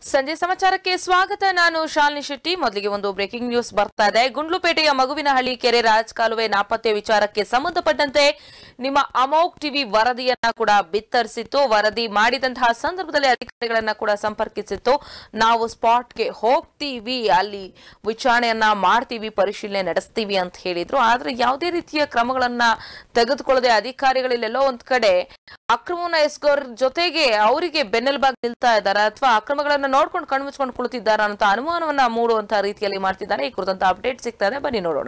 ಸಂಜೆ ಸಮಾಚಾರಕ್ಕೆ ಸ್ವಾಗತ. ನಾನು ಶಾಲಿನಿ ಶೆಟ್ಟಿ. ಮೊದಲಿಗೆ ಒಂದು ಬ್ರೇಕಿಂಗ್ ನ್ಯೂಸ್ ಬರ್ತಾ ಇದೆ. ಗುಂಡ್ಲುಪೇಟೆಯ ಮಗುವಿನಹಳ್ಳಿ ಕೆರೆ ರಾಜಕಾಲುವೆ ನಾಪತ್ತೆ ವಿಚಾರಕ್ಕೆ ಸಂಬಂಧಪಟ್ಟಂತೆ ನಿಮ್ಮ ಅಮೋಕ್ ಟಿವಿ ವರದಿಯನ್ನ ಕೂಡ ಬಿತ್ತರಿಸಿತ್ತು. ವರದಿ ಮಾಡಿದಂತಹ ಸಂದರ್ಭದಲ್ಲಿ ಅಧಿಕಾರಿಗಳನ್ನ ಕೂಡ ಸಂಪರ್ಕಿಸಿತ್ತು. ನಾವು ಸ್ಪಾಟ್ಗೆ ಹೋಗ್ತೀವಿ, ಅಲ್ಲಿ ವಿಚಾರಣೆಯನ್ನ ಮಾಡ್ತೀವಿ, ಪರಿಶೀಲನೆ ನಡೆಸ್ತೀವಿ ಅಂತ ಹೇಳಿದ್ರು. ಆದ್ರೆ ಯಾವುದೇ ರೀತಿಯ ಕ್ರಮಗಳನ್ನ ತೆಗೆದುಕೊಳ್ಳದೆ ಅಧಿಕಾರಿಗಳೆಲ್ಲೋ ಒಂದ್ ಕಡೆ ಅಕ್ರಮವನ್ನ ಎಸಗೋರ್ ಜೊತೆಗೆ ಅವರಿಗೆ ಬೆನ್ನೆಲುಬಾಗಿ ನಿಲ್ತಾ ಇದ್ದಾರೆ ಅಥವಾ ಅಕ್ರಮಗಳನ್ನ ನೋಡ್ಕೊಂಡು ಕಣ್ಮುಚ್ಕೊಂಡು ಕುಳಿತಿದ್ದಾರೆ ಅಂತ ಅನುಮಾನವನ್ನ ಮೂಡುವಂತಹ ರೀತಿಯಲ್ಲಿ ಮಾಡ್ತಿದ್ದಾರೆ. ಈ ಕುರಿತಂತ ಅಪ್ಡೇಟ್ ಸಿಗ್ತಾ ಇದೆ, ಬನ್ನಿ ನೋಡೋಣ.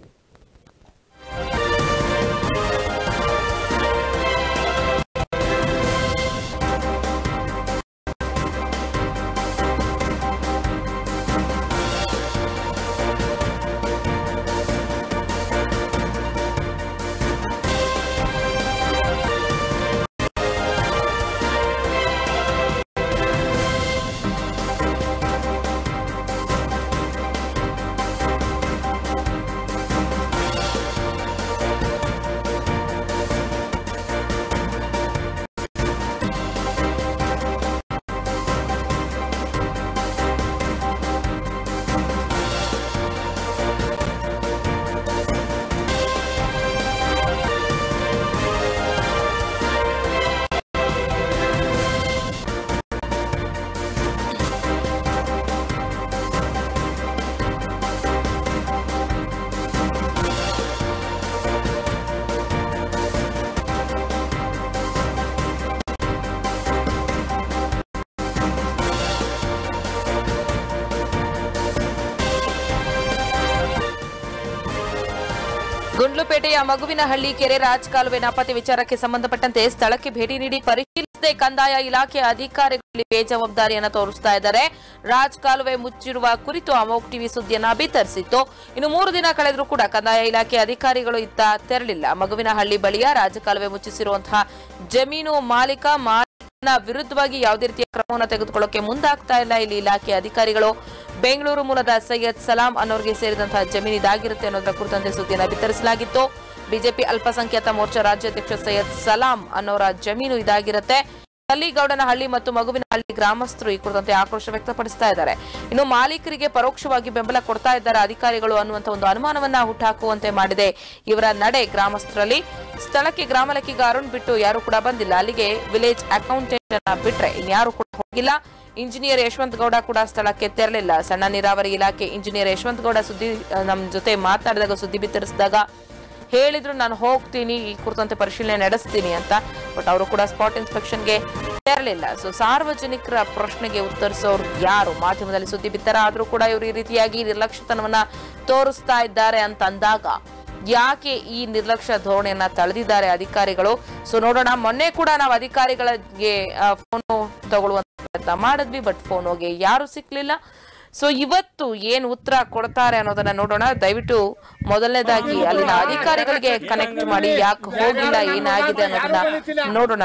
ಗುಂಡ್ಲುಪೇಟೆಯ ಮಗುವಿನಹಳ್ಳಿ ಕೆರೆ ರಾಜಕಾಲುವೆ ನಾಪತ್ತೆ ವಿಚಾರಕ್ಕೆ ಸಂಬಂಧಪಟ್ಟಂತೆ ಸ್ಥಳಕ್ಕೆ ಭೇಟಿ ನೀಡಿ ಪರಿಶೀಲಿಸದೆ ಕಂದಾಯ ಇಲಾಖೆ ಅಧಿಕಾರಿಗಳು ಬೇಜವಾಬ್ದಾರಿಯನ್ನು ತೋರಿಸ್ತಾ ಇದ್ದಾರೆ. ರಾಜಕಾಲುವೆ ಮುಚ್ಚಿರುವ ಕುರಿತು ಅಮೋಕ್ ಟಿವಿ ಸುದ್ದಿಯನ್ನ ಬಿತ್ತರಿಸಿತ್ತು. ಇನ್ನು 3 ದಿನ ಕಳೆದರೂ ಕೂಡ ಕಂದಾಯ ಇಲಾಖೆ ಅಧಿಕಾರಿಗಳು ಇತ್ತ ತೆರಳಿಲ್ಲ. ಮಗುವಿನಹಳ್ಳಿ ಬಳಿಯ ರಾಜಕಾಲುವೆ ಮುಚ್ಚಿಸಿರುವಂತಹ ಜಮೀನು ಮಾಲೀಕನ ವಿರುದ್ಧವಾಗಿ ಯಾವುದೇ ರೀತಿಯ ಕ್ರಮವನ್ನು ತೆಗೆದುಕೊಳ್ಳೋಕೆ ಮುಂದಾಗ್ತಾ ಇಲ್ಲ. ಇಲ್ಲಿ ಇಲಾಖೆ ಅಧಿಕಾರಿಗಳು ಬೆಂಗಳೂರು ಮೂಲದ ಸೈಯದ್ ಸಲಾಂ ಅನ್ನೋರಿಗೆ ಸೇರಿದಂತಹ ಜಮೀನು ಇದಾಗಿರುತ್ತೆ ಅನ್ನೋದರ ಕುರಿತಂತೆ ಸುದ್ದಿಯನ್ನು ಬಿತ್ತರಿಸಲಾಗಿತ್ತು. ಬಿಜೆಪಿ ಅಲ್ಪಸಂಖ್ಯಾತ ಮೋರ್ಚಾ ರಾಜ್ಯಾಧ್ಯಕ್ಷ ಸೈಯದ್ ಸಲಾಂ ಅನ್ನೋರ ಜಮೀನು ಇದಾಗಿರುತ್ತೆ. ಕಲ್ಲಿಗೌಡನಹಳ್ಳಿ ಮತ್ತು ಮಗುವಿನಹಳ್ಳಿ ಗ್ರಾಮಸ್ಥರು ಈ ಕುರಿತಂತೆ ಆಕ್ರೋಶ ವ್ಯಕ್ತಪಡಿಸ್ತಾ ಇದ್ದಾರೆ. ಇನ್ನು ಮಾಲೀಕರಿಗೆ ಪರೋಕ್ಷವಾಗಿ ಬೆಂಬಲ ಕೊಡ್ತಾ ಇದ್ದಾರೆ ಅಧಿಕಾರಿಗಳು ಅನ್ನುವಂತ ಒಂದು ಅನುಮಾನವನ್ನ ಹುಟ್ಟಾಕುವಂತೆ ಮಾಡಿದೆ ಇವರ ನಡೆ ಗ್ರಾಮಸ್ಥರಲ್ಲಿ. ಸ್ಥಳಕ್ಕೆ ಗ್ರಾಮ ಲೆಕ್ಕಿಗ ಅರುಣ್ ಬಿಟ್ಟು ಯಾರು ಕೂಡ ಬಂದಿಲ್ಲ. ಅಲ್ಲಿಗೆ ವಿಲೇಜ್ ಅಕೌಂಟೆಂಟ್ ಅನ್ನ ಬಿಟ್ರೆ ಇನ್ಯಾರು ಕೂಡ ಹೋಗಿಲ್ಲ. ಇಂಜಿನಿಯರ್ ಯಶವಂತ ಗೌಡ ಕೂಡ ಸ್ಥಳಕ್ಕೆ ತೆರಳಿಲ್ಲ. ಸಣ್ಣ ನೀರಾವರಿ ಇಲಾಖೆ ಇಂಜಿನಿಯರ್ ಯಶವಂತ ಗೌಡ ನಮ್ಮ ಜೊತೆ ಮಾತನಾಡಿದಾಗ ಸುದ್ದಿ ಬಿತ್ತರಿಸಿದಾಗ ಹೇಳಿದ್ರು, ನಾನು ಹೋಗ್ತೀನಿ, ಈ ಕುರಿತಂತೆ ಪರಿಶೀಲನೆ ನಡೆಸ್ತೀನಿ ಅಂತ. ಬಟ್ ಅವರು ಕೂಡ ಸ್ಪಾಟ್ ಇನ್ಸ್ಪೆಕ್ಷನ್ಗೆ ತೆರಳಿಲ್ಲ. ಸೊ ಸಾರ್ವಜನಿಕರ ಪ್ರಶ್ನೆಗೆ ಉತ್ತರಿಸೋರು ಯಾರು? ಮಾಧ್ಯಮದಲ್ಲಿ ಸುದ್ದಿ ಬಿತ್ತರ ಆದ್ರೂ ಕೂಡ ಇವರು ಈ ರೀತಿಯಾಗಿ ನಿರ್ಲಕ್ಷ್ಯತನವನ್ನ ತೋರಿಸ್ತಾ ಇದ್ದಾರೆ ಅಂತ ಅಂದಾಗ ಯಾಕೆ ಈ ನಿರ್ಲಕ್ಷ್ಯ ಧೋರಣೆಯನ್ನ ತಳೆದಿದ್ದಾರೆ ಅಧಿಕಾರಿಗಳು? ಸೊ ನೋಡೋಣ. ಮೊನ್ನೆ ಕೂಡ ನಾವು ಅಧಿಕಾರಿಗಳಿಗೆ ಫೋನ್ ತಗೊಳ್ಳುವಂತ ಪ್ರಯತ್ನ ಮಾಡಿದ್ವಿ, ಬಟ್ ಫೋನ್ ಹೋಗಿ ಯಾರು ಸಿಕ್ಲಿಲ್ಲ. ಸೊ ಇವತ್ತು ಏನು ಉತ್ತರ ಕೊಡ್ತಾರೆ ಅನ್ನೋದನ್ನ ನೋಡೋಣ. ದಯವಿಟ್ಟು ಮೊದಲನೇದಾಗಿ ಅಲ್ಲಿನ ಅಧಿಕಾರಿಗಳಿಗೆ ಕನೆಕ್ಟ್ ಮಾಡಿ, ಯಾಕೆ ಹೋಗಿಲ್ಲ, ಏನಾಗಿದೆ ಅನ್ನೋದನ್ನ ನೋಡೋಣ.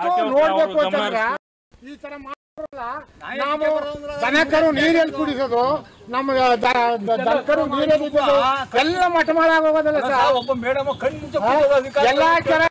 ದನಕರು ನೀರಲ್ಲಿ ಕುಡಿಸೋದು, ನಮ್ಮ ದನಕರು ನೀರಲ್ಲಿ ಎಲ್ಲ ಮಠ ಮಾಡಾಗೋಗೋದಲ್ಲ ಸರ್. ಒಬ್ಬ ಮೇಡಮ್ ಎಲ್ಲ ಕೆರೆ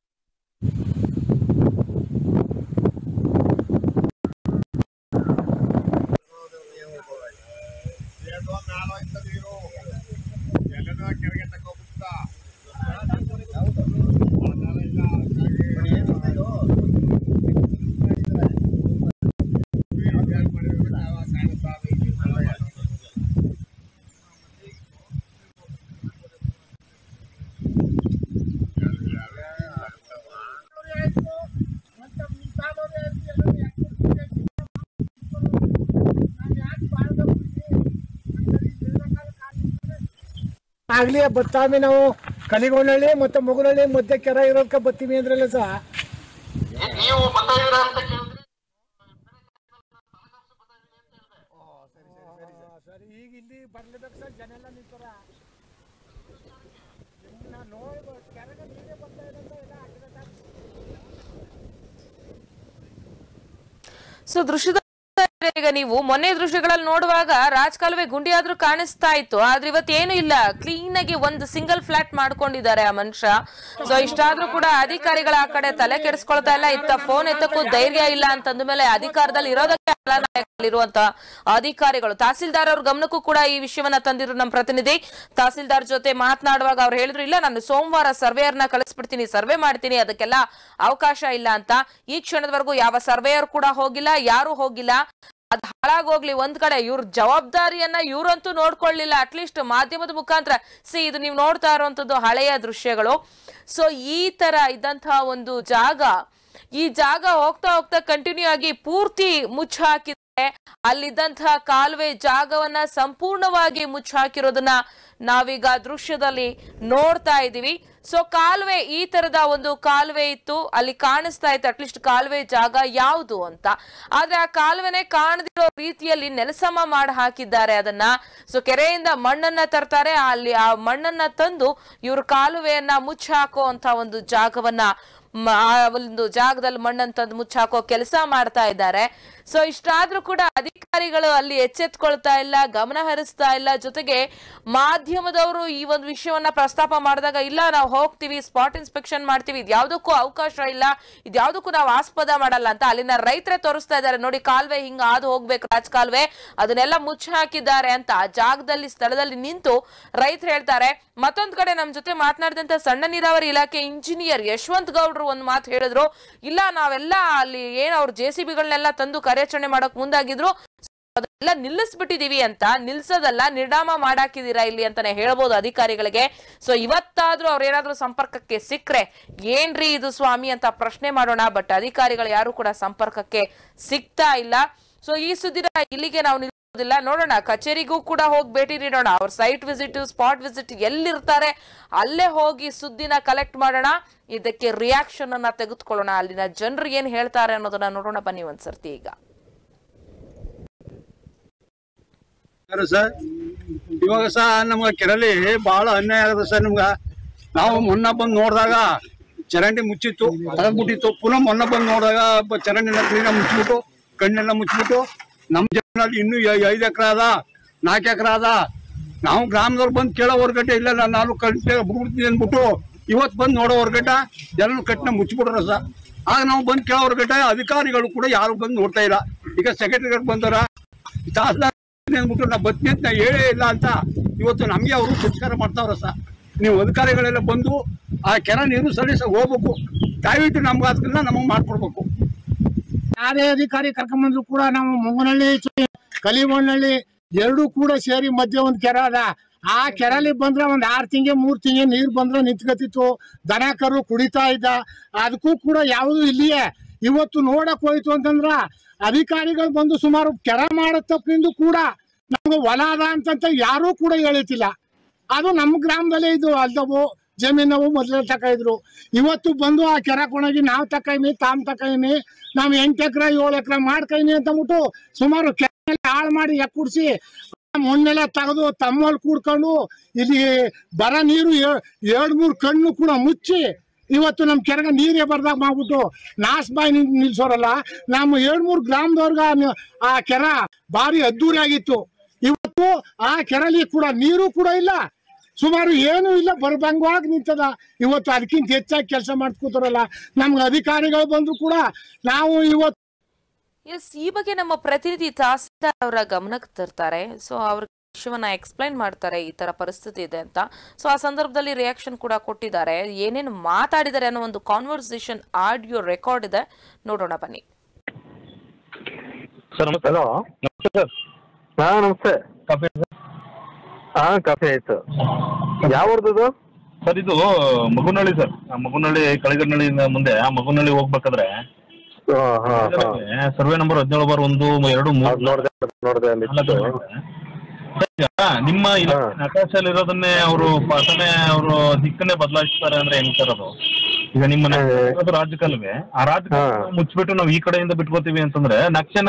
ಆಗ್ಲಿ ಬರ್ತಾವಿ. ನಾವು ಕಲಿಗೊಂಡಳ್ಳಿ ಮತ್ತೆ ಮಗುನಹಳ್ಳಿ ಮಧ್ಯೆ ಕೆರೆ ಇರೋದಕ್ಕೆ ಬರ್ತೀವಿ ಅಂದ್ರಲ್ಲ ಸರ್. ಸರಿ, ಈಗ ಇಲ್ಲಿ ಬರ್ಲೇಬೇಕು ಸರ್. ಜನ ಎಲ್ಲ ನಿಂತಾರ. ಸೊ ದೃಶ್ಯದ ಈಗ ನೀವು ಮೊನ್ನೆ ದೃಶ್ಯಗಳಲ್ಲಿ ನೋಡುವಾಗ ರಾಜಕಾಲುವೆ ಗುಂಡಿ ಆದ್ರೂ ಕಾಣಿಸ್ತಾ ಇತ್ತು, ಆದ್ರೆ ಇವತ್ತೇನು ಇಲ್ಲ, ಕ್ಲೀನ್ ಆಗಿ ಒಂದು ಸಿಂಗಲ್ ಫ್ಲಾಟ್ ಮಾಡ್ಕೊಂಡಿದ್ದಾರೆ ಆ ಮನುಷ್ಯ. ಸೊ ಇಷ್ಟಾದ್ರೂ ಕೂಡ ಅಧಿಕಾರಿಗಳ ಆ ಕಡೆ ತಲೆ ಕೆಡಿಸ್ಕೊಳ್ತಾ ಇಲ್ಲ, ಇತ್ತ ಫೋನ್ ಎತ್ತಕ್ಕೂ ಧೈರ್ಯ ಇಲ್ಲ ಅಂತಂದ ಮೇಲೆ ಅಧಿಕಾರದಲ್ಲಿ ಇರೋದಕ್ಕೆ ಇರುವಂತ ಅಧಿಕಾರಿಗಳು ತಹಸೀಲ್ದಾರ್ ಅವ್ರ ಗಮನಕ್ಕೂ ಕೂಡ ಈ ವಿಷಯವನ್ನ ತಂದಿದ್ರು ನಮ್ಮ ಪ್ರತಿನಿಧಿ. ತಹಸೀಲ್ದಾರ್ ಜೊತೆ ಮಾತನಾಡುವಾಗ ಅವ್ರು ಹೇಳಿದ್ರು, ಇಲ್ಲ ನಾನು ಸೋಮವಾರ ಸರ್ವೇಯರ್ನ ಕಳಿಸ್ಬಿಡ್ತೀನಿ, ಸರ್ವೆ ಮಾಡ್ತೀನಿ, ಅದಕ್ಕೆಲ್ಲ ಅವಕಾಶ ಇಲ್ಲ ಅಂತ. ಈ ಕ್ಷಣದವರೆಗೂ ಯಾವ ಸರ್ವೇಯರ್ ಕೂಡ ಹೋಗಿಲ್ಲ, ಯಾರು ಹೋಗಿಲ್ಲ. ಅದ್ ಹಾಳಾಗೋಗ್ಲಿ ಒಂದ್ ಕಡೆ, ಇವ್ರ ಜವಾಬ್ದಾರಿಯನ್ನ ಇವ್ರಂತೂ ನೋಡ್ಕೊಳ್ಳಿಲ್ಲ. ಅಟ್ಲೀಸ್ಟ್ ಮಾಧ್ಯಮದ ಮುಖಾಂತರ ಇದು ನೀವು ನೋಡ್ತಾ ಇರುವಂತದ್ದು ಹಳೆಯ ದೃಶ್ಯಗಳು. ಸೊ ಈ ತರ ಇದ್ದಂತಹ ಒಂದು ಜಾಗ, ಈ ಜಾಗ ಹೋಗ್ತಾ ಹೋಗ್ತಾ ಕಂಟಿನ್ಯೂ ಆಗಿ ಪೂರ್ತಿ ಮುಚ್ಚಾಕಿ ಅಲ್ಲಿದ್ದಂತಹ ಕಾಲುವೆ ಜಾಗವನ್ನ ಸಂಪೂರ್ಣವಾಗಿ ಮುಚ್ಚಾಕಿರೋದನ್ನ ನಾವೀಗ ದೃಶ್ಯದಲ್ಲಿ ನೋಡ್ತಾ ಇದೀವಿ. ಸೊ ಕಾಲುವೆ, ಈ ತರದ ಒಂದು ಕಾಲುವೆ ಇತ್ತು, ಅಲ್ಲಿ ಕಾಣಿಸ್ತಾ ಇತ್ತು ಅಟ್ಲೀಸ್ಟ್ ಕಾಲುವೆ ಜಾಗ ಯಾವುದು ಅಂತ. ಆದ್ರೆ ಆ ಕಾಲುವೆನೆ ಕಾಣದಿರೋ ರೀತಿಯಲ್ಲಿ ನೆಲಸಮ ಮಾಡಿ ಹಾಕಿದ್ದಾರೆ ಅದನ್ನ. ಸೊ ಕೆರೆಯಿಂದ ಮಣ್ಣನ್ನ ತರ್ತಾರೆ, ಅಲ್ಲಿ ಆ ಮಣ್ಣನ್ನ ತಂದು ಇವರು ಕಾಲುವೆಯನ್ನ ಮುಚ್ಚಾಕೋ ಅಂತ ಒಂದು ಜಾಗವನ್ನ, ಒಂದು ಜಾಗದಲ್ಲಿ ಮಣ್ಣನ್ನು ತಂದು ಮುಚ್ಚಾಕೋ ಕೆಲಸ ಮಾಡ್ತಾ ಇದ್ದಾರೆ. ಸೊ ಇಷ್ಟಾದ್ರೂ ಕೂಡ ಅಧಿಕಾರಿಗಳು ಅಲ್ಲಿ ಎಚ್ಚೆತ್ಕೊಳ್ತಾ ಇಲ್ಲ, ಗಮನ ಹರಿಸ್ತಾ ಇಲ್ಲ. ಜೊತೆಗೆ ಮಾಧ್ಯಮದವರು ಈ ಒಂದು ವಿಷಯವನ್ನ ಪ್ರಸ್ತಾಪ ಮಾಡಿದಾಗ, ಇಲ್ಲ ನಾವು ಹೋಗ್ತೀವಿ, ಸ್ಪಾಟ್ ಇನ್ಸ್ಪೆಕ್ಷನ್ ಮಾಡ್ತೀವಿ, ಇದ್ಯಾವುದಕ್ಕೂ ಅವಕಾಶ ಇಲ್ಲ, ಇದ್ಯಾವುದಕ್ಕೂ ನಾವು ಆಸ್ಪದ ಮಾಡಲ್ಲ ಅಂತ ಅಲ್ಲಿನ ರೈತರೇ ತೋರಿಸ್ತಾ ಇದ್ದಾರೆ. ನೋಡಿ ಕಾಲುವೆ ಹಿಂಗ ಹಾದು ಹೋಗ್ಬೇಕು, ರಾಜಕಾಲುವೆ ಅದನ್ನೆಲ್ಲ ಮುಚ್ಚಿ ಹಾಕಿದ್ದಾರೆ ಅಂತ ಆ ಜಾಗದಲ್ಲಿ, ಸ್ಥಳದಲ್ಲಿ ನಿಂತು ರೈತರು ಹೇಳ್ತಾರೆ. ಮತ್ತೊಂದ್ ಕಡೆ ನಮ್ ಜೊತೆ ಮಾತನಾಡಿದಂತ ಸಣ್ಣ ನೀರಾವರಿ ಇಲಾಖೆ ಇಂಜಿನಿಯರ್ ಯಶವಂತ್ ಗೌಡ್ರು ಒಂದ್ ಮಾತು ಹೇಳಿದ್ರು, ಇಲ್ಲ ನಾವೆಲ್ಲ ಅಲ್ಲಿ ಏನ್ ಅವ್ರ JCBಗಳನ್ನೆಲ್ಲ ತಂದು ಕಾರ್ಯಾಚರಣೆ ಮಾಡಕ್ ಮುಂದಾಗಿದ್ರು, ಅದೆಲ್ಲ ನಿಲ್ಲಿಸ್ಬಿಟ್ಟಿದೀವಿ ಅಂತ. ನಿಲ್ಸೋದಲ್ಲ, ನಿರ್ನಾಮ ಮಾಡಾಕಿದೀರಾ ಇಲ್ಲಿ ಅಂತಾನೆ ಹೇಳ್ಬೋದು ಅಧಿಕಾರಿಗಳಿಗೆ. ಸೊ ಇವತ್ತಾದ್ರೂ ಅವ್ರೇನಾದ್ರೂ ಸಂಪರ್ಕಕ್ಕೆ ಸಿಕ್ಕ್ರೆ, ಏನ್ರಿ ಇದು ಸ್ವಾಮಿ ಅಂತ ಪ್ರಶ್ನೆ ಮಾಡೋಣ. ಬಟ್ ಅಧಿಕಾರಿಗಳು ಯಾರು ಕೂಡ ಸಂಪರ್ಕಕ್ಕೆ ಸಿಗ್ತಾ ಇಲ್ಲ. ಸೊ ಈ ಸುದ್ದಿನ ಇಲ್ಲಿಗೆ ನಾವು ನಿಲ್ಲಿಸೋದಿಲ್ಲ, ನೋಡೋಣ, ಕಚೇರಿಗೂ ಕೂಡ ಹೋಗಿ ಭೇಟಿ ನೀಡೋಣ. ಅವ್ರ ಸೈಟ್ ವಿಸಿಟ್, ಸ್ಪಾಟ್ ವಿಸಿಟ್ ಎಲ್ಲಿರ್ತಾರೆ ಅಲ್ಲೇ ಹೋಗಿ ಸುದ್ದಿನ ಕಲೆಕ್ಟ್ ಮಾಡೋಣ, ಇದಕ್ಕೆ ರಿಯಾಕ್ಷನ್ ಅನ್ನ ತೆಗೆದುಕೊಳ್ಳೋಣ, ಅಲ್ಲಿನ ಜನರು ಏನ್ ಹೇಳ್ತಾರೆ ಅನ್ನೋದನ್ನ ನೋಡೋಣ ಬನ್ನಿ ಒಂದ್ಸರ್ತಿ. ಈಗ ಸರ್ ಇವಾಗ ನಮ್ಗೆ ಕೆರೆಯಲ್ಲಿ ಬಹಳ ಅನ್ಯಾಯ ಆಗದ ಸರ್. ನಮ್ಗ ನಾವು ಮೊನ್ನೆ ಬಂದು ನೋಡಿದಾಗ ಚರಂಡಿ ಮುಚ್ಚಿತ್ತು, ತಗದ್ಬಿಟ್ಟಿತ್ತು. ಪುನಃ ಮೊನ್ನೆ ಬಂದು ನೋಡಿದಾಗ ಚರಂಡಿನ ಕ್ಲೀನಾಗಿ ಮುಚ್ಚಿಬಿಟ್ಟು, ಕಣ್ಣೆಲ್ಲ ಮುಚ್ಚಿಬಿಟ್ಟು, ನಮ್ಮ ಜನರಲ್ಲಿ ಇನ್ನೂ 5 ಎಕರೆ ಅದ, 4 ಎಕರೆ ಅದ. ನಾವು ಗ್ರಾಮದವ್ರು ಬಂದು ಕೇಳೋ ಹೊರಗಟ್ಟೆ ಇಲ್ಲ, ನಾನು ಕಟ್ಟಿ ಬಿಡ್ತೀನಿ ಅಂದ್ಬಿಟ್ಟು ಇವತ್ತು ಬಂದು ನೋಡೋ ಹೊರಗಟ್ಟ ಜನರು ಕಟ್ಟಿನ ಮುಚ್ಚಿಬಿಟ್ರ ಸರ್. ಆಗ ನಾವು ಬಂದು ಕೇಳೋ ಹೊರಗಟ್ಟೆ ಅಧಿಕಾರಿಗಳು ಕೂಡ ಯಾರು ಬಂದು ನೋಡ್ತಾ ಇಲ್ಲ. ಈಗ ಸೆಕ್ರೆಟರಿಗಳು ಬಂದಾರ, ತಹಸೀಲ್ದಾರ್ ಅಂದ್ಬಿಟ್ಟು ನಾ ಬತ್ನಿ ಅಂತ ನಾ ಹೇಳೇ ಇಲ್ಲ ಅಂತ ಇವತ್ತು ನಮಗೆ ಅವರು ತಿರಸ್ಕಾರ ಮಾಡ್ತಾವ್ರ ಸರ್. ನೀವು ಅಧಿಕಾರಿಗಳೆಲ್ಲ ಬಂದು ಆ ಕೆರೆ ನೀರು ಸರಿಸ ಹೋಗ್ಬೇಕು, ದಯವಿಟ್ಟು ನಮ್ಗೆ ಅದನ್ನ ನಮಗೆ ಮಾಡ್ಕೊಡ್ಬೇಕು. ಯಾರೇ ಅಧಿಕಾರಿ ಕರ್ಕೊಂಡ್ಬಂದ್ರು ಕೂಡ ನಾವು ಮೊಂಗನಹಳ್ಳಿ, ಕಲಿಮಣ್ಣಹಳ್ಳಿ ಎರಡೂ ಕೂಡ ಸೇರಿ ಮಧ್ಯೆ ಒಂದು ಕೆರೆ ಅದ. ಆ ಕೆರೆಲಿ ಬಂದ್ರೆ ಒಂದ್ 6 ತಿಂಗಳು 3 ತಿಂಗಳು ನೀರು ಬಂದ್ರೆ ನಿಂತ್ಕತಿತ್ತು, ದನ ಕರು ಕುಡಿತಾ ಇದ್ದ. ಅದಕ್ಕೂ ಕೂಡ ಯಾವುದು ಇಲ್ಲಿಯೇ ಇವತ್ತು ನೋಡಕ್ ಹೋಯ್ತು ಅಂತಂದ್ರ ಅಧಿಕಾರಿಗಳು ಬಂದು ಸುಮಾರು ಕೆರೆ ಮಾಡೋ ತಪ್ಪಿನಿಂದ ಕೂಡ ನಮ್ಗೆ ಹೊಲ ಅದ ಅಂತ ಯಾರೂ ಕೂಡ ಹೇಳಿತಿಲ್ಲ. ಅದು ನಮ್ಮ ಗ್ರಾಮದಲ್ಲೇ ಇದು ಅಲ್ದವು ಜಮೀನವು ಮೊದಲೇ ತಕ ಇವತ್ತು ಬಂದು ಆ ಕೆರೆ ಕೊಣಗಿ ನಾವು ತಕೈನಿ, ತಾಮ್ ತಕೈನಿ, ನಾವು 8 ಎಕರೆ 7 ಎಕರೆ ಮಾಡ್ಕೈನಿ ಅಂತಂದ್ಬಿಟ್ಟು ಸುಮಾರು ಕೆರೆ ಹಾಳು ಮಾಡಿ ಎಕ್ಕುಡ್ಸಿ ಮಣ್ಣೆಲ್ಲ ತೆಗೆದು ತಮ್ಮಲ್ಲಿ ಕೂಡ್ಕೊಂಡು ಇಲ್ಲಿ ಬರ ನೀರು 2-3 ಕಣ್ಣು ಕೂಡ ಮುಚ್ಚಿ ಇವತ್ತು ನಮ್ಮ ಕೆರೆಗೆ ನೀರೇ ಬರ್ದಾಗ ಮಾಡ್ಬಿಟ್ಟು ನಾಶಬಾಯಿ ನಿಲ್ಸೋರಲ್ಲ. ನಮ್ಮ 2-3 ಗ್ರಾಮದವ್ರಿಗೆ ಆ ಕೆರೆ ಭಾರಿ ಅದ್ದೂರಿ ಆಗಿತ್ತು. ಇವತ್ತು ಆ ಕೆರೆಲಿ ಕೂಡ ನೀರು ಕೂಡ ಇಲ್ಲ, ಸುಮಾರು ಏನೂ ಇಲ್ಲ, ಬರ್ಬಂಗವಾಗಿ ನಿಂತದ. ಇವತ್ತು ಅದಕ್ಕಿಂತ ಹೆಚ್ಚಾಗಿ ಕೆಲಸ ಮಾಡ್ಕೋತಾರಲ್ಲ ನಮ್ಗೆ ಅಧಿಕಾರಿಗಳು ಬಂದ್ರು ಕೂಡ ನಾವು ಇವತ್ತು ಈ ಬಗ್ಗೆ ನಮ್ಮ ಪ್ರತಿನಿಧಿ ತಹಸೀಲ್ದಾರ್ ಅವರ ಗಮನಕ್ಕೆ ತರ್ತಾರೆ. ಸೊ ಅವ್ರ ವಿಷಯವನ್ನ ಎಕ್ಸ್ಪ್ಲೈನ್ ಮಾಡ್ತಾರೆ, ಈ ತರ ಪರಿಸ್ಥಿತಿ ಇದೆ ಅಂತ. ಸೊ ಆ ಸಂದರ್ಭದಲ್ಲಿ ರಿಯಾಕ್ಷನ್ ಕೂಡ ಕೊಟ್ಟಿದ್ದಾರೆ, ಏನೇನು ಮಾತಾಡಿದ್ದಾರೆ ಅನ್ನೋ ಒಂದು ಕಾನ್ವರ್ಸೇಷನ್ ಆಡಿಯೋ ರೆಕಾರ್ಡ್ ಇದೆ, ನೋಡೋಣ ಬನ್ನಿ. ಸರ್ ನಮಸ್ತೆ. ಹಲೋ ನಮಸ್ತೆ ಸರ್. ಹಾಂ ನಮಸ್ತೆ. ಕಾಫಿ ಹಾಂ ಕಾಫಿ ಆಯಿತು. ಯಾವ್ದು ಸರ್? ಇದು ಮಗುನಹಳ್ಳಿ ಸರ್. ಮಗುನಹಳ್ಳಿ ಕಳಿಗನಹಳ್ಳಿಯಿಂದ ಮುಂದೆ ಆ ಮಗುನಹಳ್ಳಿ ಹೋಗ್ಬೇಕಾದ್ರೆ ಸರ್ವೆ ನಂಬರ್ 17/1, 2, 3 ನಿಮ್ಮ ನಕಾಶಲ್ಲಿ ಇರೋದನ್ನೇ ಅವರು ಅವರು ದಿಕ್ಕನ್ನೇ ಬದಲಾಯಿಸ್ತಾರೆ ಅಂದ್ರೆ ಹೆಂಗ್ ಸರ್ ಅದು? ಈಗ ನಿಮ್ಮ ರಾಜಕಾಲುವೆ, ಆ ರಾಜಕಾಲುವೆ ಮುಚ್ಚಿಬಿಟ್ಟು ನಾವು ಈ ಕಡೆಯಿಂದ ಬಿಟ್ಕೋತೀವಿ ಅಂತಂದ್ರೆ ನಕ್ಷೆ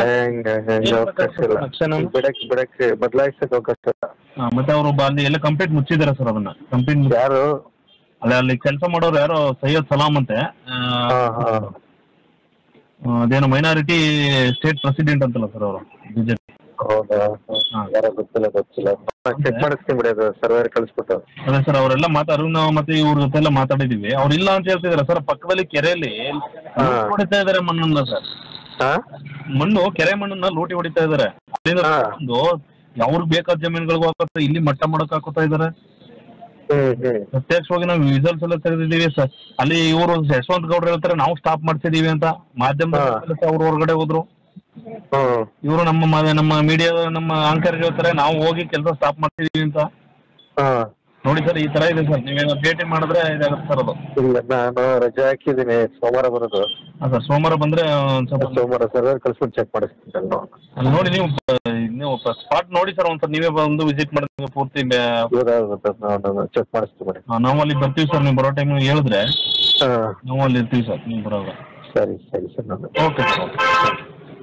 ಬದಲಾಯಿಸಕ್ಕೆ ಅವಕಾಶ. ಮತ್ತೆ ಅವರು ಅಲ್ಲಿ ಎಲ್ಲ ಕಂಪ್ಲೀಟ್ ಮುಚ್ಚಿದಾರೆ ಸರ್ ಅದನ್ನ. ಕಂಪ್ಲೀಟ್ ಯಾರು ಅಲ್ಲಿ ಕೆಲಸ ಮಾಡೋರು ಯಾರೋ ಸೈಯದ್ ಸಲಾಂ ಅಂತೆ, ಅದೇನೋ ಮೈನಾರಿಟಿ ಸ್ಟೇಟ್ ಪ್ರೆಸಿಡೆಂಟ್ ಅಂತಲ್ಲ ಸರ್ ಅವರು ಬಿಜೆಪಿ. ಹೌದಾ? ಯಾರೋ ಗೊತ್ತಿಲ್ಲ ಚೆಕ್ ಮಾಡಿಸ್ತೀನಿ ಬಿಡಿ, ಅದು ಸರ್ವೇರ್ ಕಳಿಸ್ಬಿಟ್ಟು. ಅದೇ ಸರ್ ಅವರೆಲ್ಲ ನಾವು ಮತ್ತೆ ಇವ್ರ ಜೊತೆ ಎಲ್ಲ ಮಾತಾಡಿದೀವಿ. ಅವ್ರು ಇಲ್ಲ ಅಂತ ಹೇಳ್ತಿದಾರೆ ಸರ್. ಪಕ್ಕದಲ್ಲಿ ಕೆರೆಯಲ್ಲಿ ಹೊಡಿತಾ ಇದಾರೆ ಮಣ್ಣನ್ನ ಸರ್. ಮಣ್ಣು ಕೆರೆ ಮಣ್ಣನ್ನ ಲೂಟಿ ಹೊಡಿತಾ ಇದಾರೆ. ಒಂದು ಅವ್ರಿಗೆ ಬೇಕಾದ ಜಮೀನುಗಳಿಗೂ ಹಾಕೋತಾರೆ, ಇಲ್ಲಿ ಮಟ್ಟ ಮಾಡಕ್ ಹಾಕೋತಾ ಇದಾರೆ. ಪ್ರತ್ಯಕ್ಷವಾಗಿ ನಾವು ವಿಸಲ್ಸ್ ಎಲ್ಲ ತೆಗೆದಿದ್ದೀವಿ ಸರ್. ಅಲ್ಲಿ ಇವರು ಯಶವಂತ ಗೌಡ್ರು ಹೇಳ್ತಾರೆ ನಾವು ಸ್ಟಾಪ್ ಮಾಡ್ತಿದೀವಿ ಅಂತ. ಮಾಧ್ಯಮ ಅವ್ರು ಹೊರಗಡೆ ಹೋದ್ರು. ಇವರು ನಮ್ಮ ಮೀಡಿಯಾ ನಮ್ಮ ಆಂಕರ್ ಹೇಳ್ತಾರೆ ನಾವು ಹೋಗಿ ಕೆಲಸ ಸ್ಟಾಪ್ ಮಾಡ್ತಿದೀವಿ ಅಂತ. ನೋಡಿ ಸರ್, ಈ ತರ ಇದೆ ಸರ್. ನೀವೇನೋ ಭೇಟಿ ಮಾಡಿದ್ರೆ ಇದಾಗುತ್ತೆ ಸರ್ ಅದು. ಇಲ್ಲ, ನಾನು ರಜೆ ಹಾಕಿದ್ದೀನಿ, ಸೋಮವಾರ ಬರೋದು. ಸರ್ ಸೋಮವಾರ ಬಂದ್ರೆ ಸ್ವಲ್ಪ ಸೋಮವಾರ ಸರ್ವೇರ್ ಕಳಿಸ್ಬಿಟ್ಟು ಚೆಕ್ ಮಾಡಿಸ್ತೀನಿ. ಅಲ್ಲಿ ನೋಡಿ ನೀವು ಸ್ಪಾಟ್ ನೋಡಿ ಸರ್. ಒಂದ್ಸಲ ನೀವೇ ಬಂದು ವಿಸಿಟ್ ಮಾಡಿದ್ರೆ ಪೂರ್ತಿ ಚೆಕ್ ಮಾಡಿಸ್ತೀನಿ. ನಾವು ಅಲ್ಲಿ ಬರ್ತೀವಿ ಸರ್. ನೀವು ಬರೋ ಟೈಮ್ ಹೇಳಿದ್ರೆ ನಾವು ಅಲ್ಲಿ ಇರ್ತೀವಿ ಸರ್. ನೀವು ಬರೋವಾಗ. ಸರಿ ಸರಿ ಸರ್. Okay sir.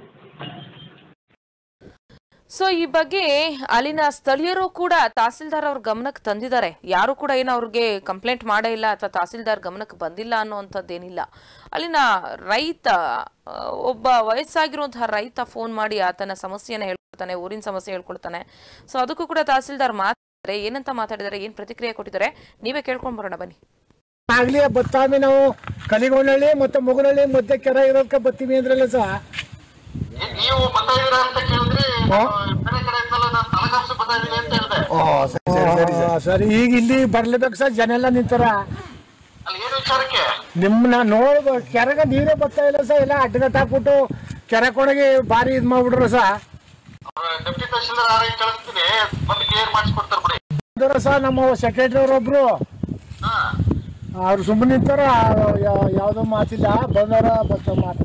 ಸೊ ಈ ಬಗ್ಗೆ ಅಲ್ಲಿನ ಸ್ಥಳೀಯರು ಕೂಡ ತಹಸೀಲ್ದಾರ್ ಅವ್ರ ಗಮನಕ್ಕೆ ತಂದಿದ್ದಾರೆ. ಯಾರು ಕೂಡ ಏನು ಅವ್ರಿಗೆ ಕಂಪ್ಲೇಂಟ್ ಮಾಡೇ ಇಲ್ಲ ಅಥವಾ ತಹಸೀಲ್ದಾರ್ ಗಮನಕ್ಕೆ ಬಂದಿಲ್ಲ ಅನ್ನುವಂಥದ್ದೇನಿಲ್ಲ. ಅಲ್ಲಿನ ರೈತ, ಒಬ್ಬ ವಯಸ್ಸಾಗಿರುವಂತಹ ರೈತ ಫೋನ್ ಮಾಡಿ ಆತನ ಸಮಸ್ಯೆನ ಹೇಳ್ಕೊಳ್ತಾನೆ, ಊರಿನ ಸಮಸ್ಯೆ ಹೇಳ್ಕೊಳ್ತಾನೆ. ಸೊ ಅದಕ್ಕೂ ಕೂಡ ತಹಸೀಲ್ದಾರ್ ಮಾತಾಡಿದ್ದಾರೆ. ಏನಂತ ಮಾತಾಡಿದ್ದಾರೆ, ಏನ್ ಪ್ರತಿಕ್ರಿಯೆ ಕೊಟ್ಟಿದ್ದಾರೆ ನೀವೇ ಕೇಳ್ಕೊಂಡ್ ಬರೋಣ ಬನ್ನಿ. ಆಗ್ಲಿ ಬತ್ತಾಮಿ ನಾವು ಕಲಿಗೊಂಡಳ್ಳಿ ಮತ್ತೆ ಮುಗುನಳ್ಳಿ ಮಧ್ಯೆ ಕೆರೆ ಇರೋದಕ್ಕೆ ಬರ್ತೀವಿ ಅಂದ್ರಲ್ಲ ಸರ್. ನೀವು ಬರ್ತಾ ಇದೀರಾ ಅಂತ ಕೇಳಿದ್ರೆ ಬೇರೆ ಕಡೆ ತಲಕಾಂಶ ಬರ್ತಾ ಇದೀನಿ ಅಂತ ಹೇಳಿದೆ. ಸರಿ, ಈಗ ಇಲ್ಲಿ ಬರ್ಲೇಬೇಕು ಸರ್. ಜನ ಎಲ್ಲ ನಿಂತಾರ. ಅಲ್ಲಿ ಏನು ವಿಚಾರಕ್ಕೆ? ನಿಮ್ಮನ್ನ ನೋಡ್ ಕೆರೆಗೆ ನೀರೇ ಬರ್ತಾ ಇಲ್ಲ ಸರ್. ಎಲ್ಲ ಅಡ್ಡಗಟ್ಟ ಹಾಕ್ಬಿಟ್ಟು ಕೆರೆ ಕೊಡಗೆ ಭಾರಿ ಇದ್ ಮಾಡ್ಬಿಟ್ರು ಸರ್. ಡೆಪ್ಟಿ ತಹಶೀಲ್ದಾರ್ ಆರ್ ಕಳಿಸ್ತೀನಿ, ಬಂದು ಕ್ಲಿಯರ್ ಮಾಡಿಸ್ಕೊಡ್ತಾರೆ ಬಿಡಿ. ಬಂದರ ಸರ್ ನಮ್ಮ ಸೆಕ್ರೆಟರಿ ಅವರೊಬ್ರು, ಅವ್ರು ಸುಮ್ಮನೆ ನಿಂತಾರ. ಯಾವ್ದೋ ಮಾತಿಲ್ಲ, ಬಂದಾರ ಬರ್ತ ಮಾತು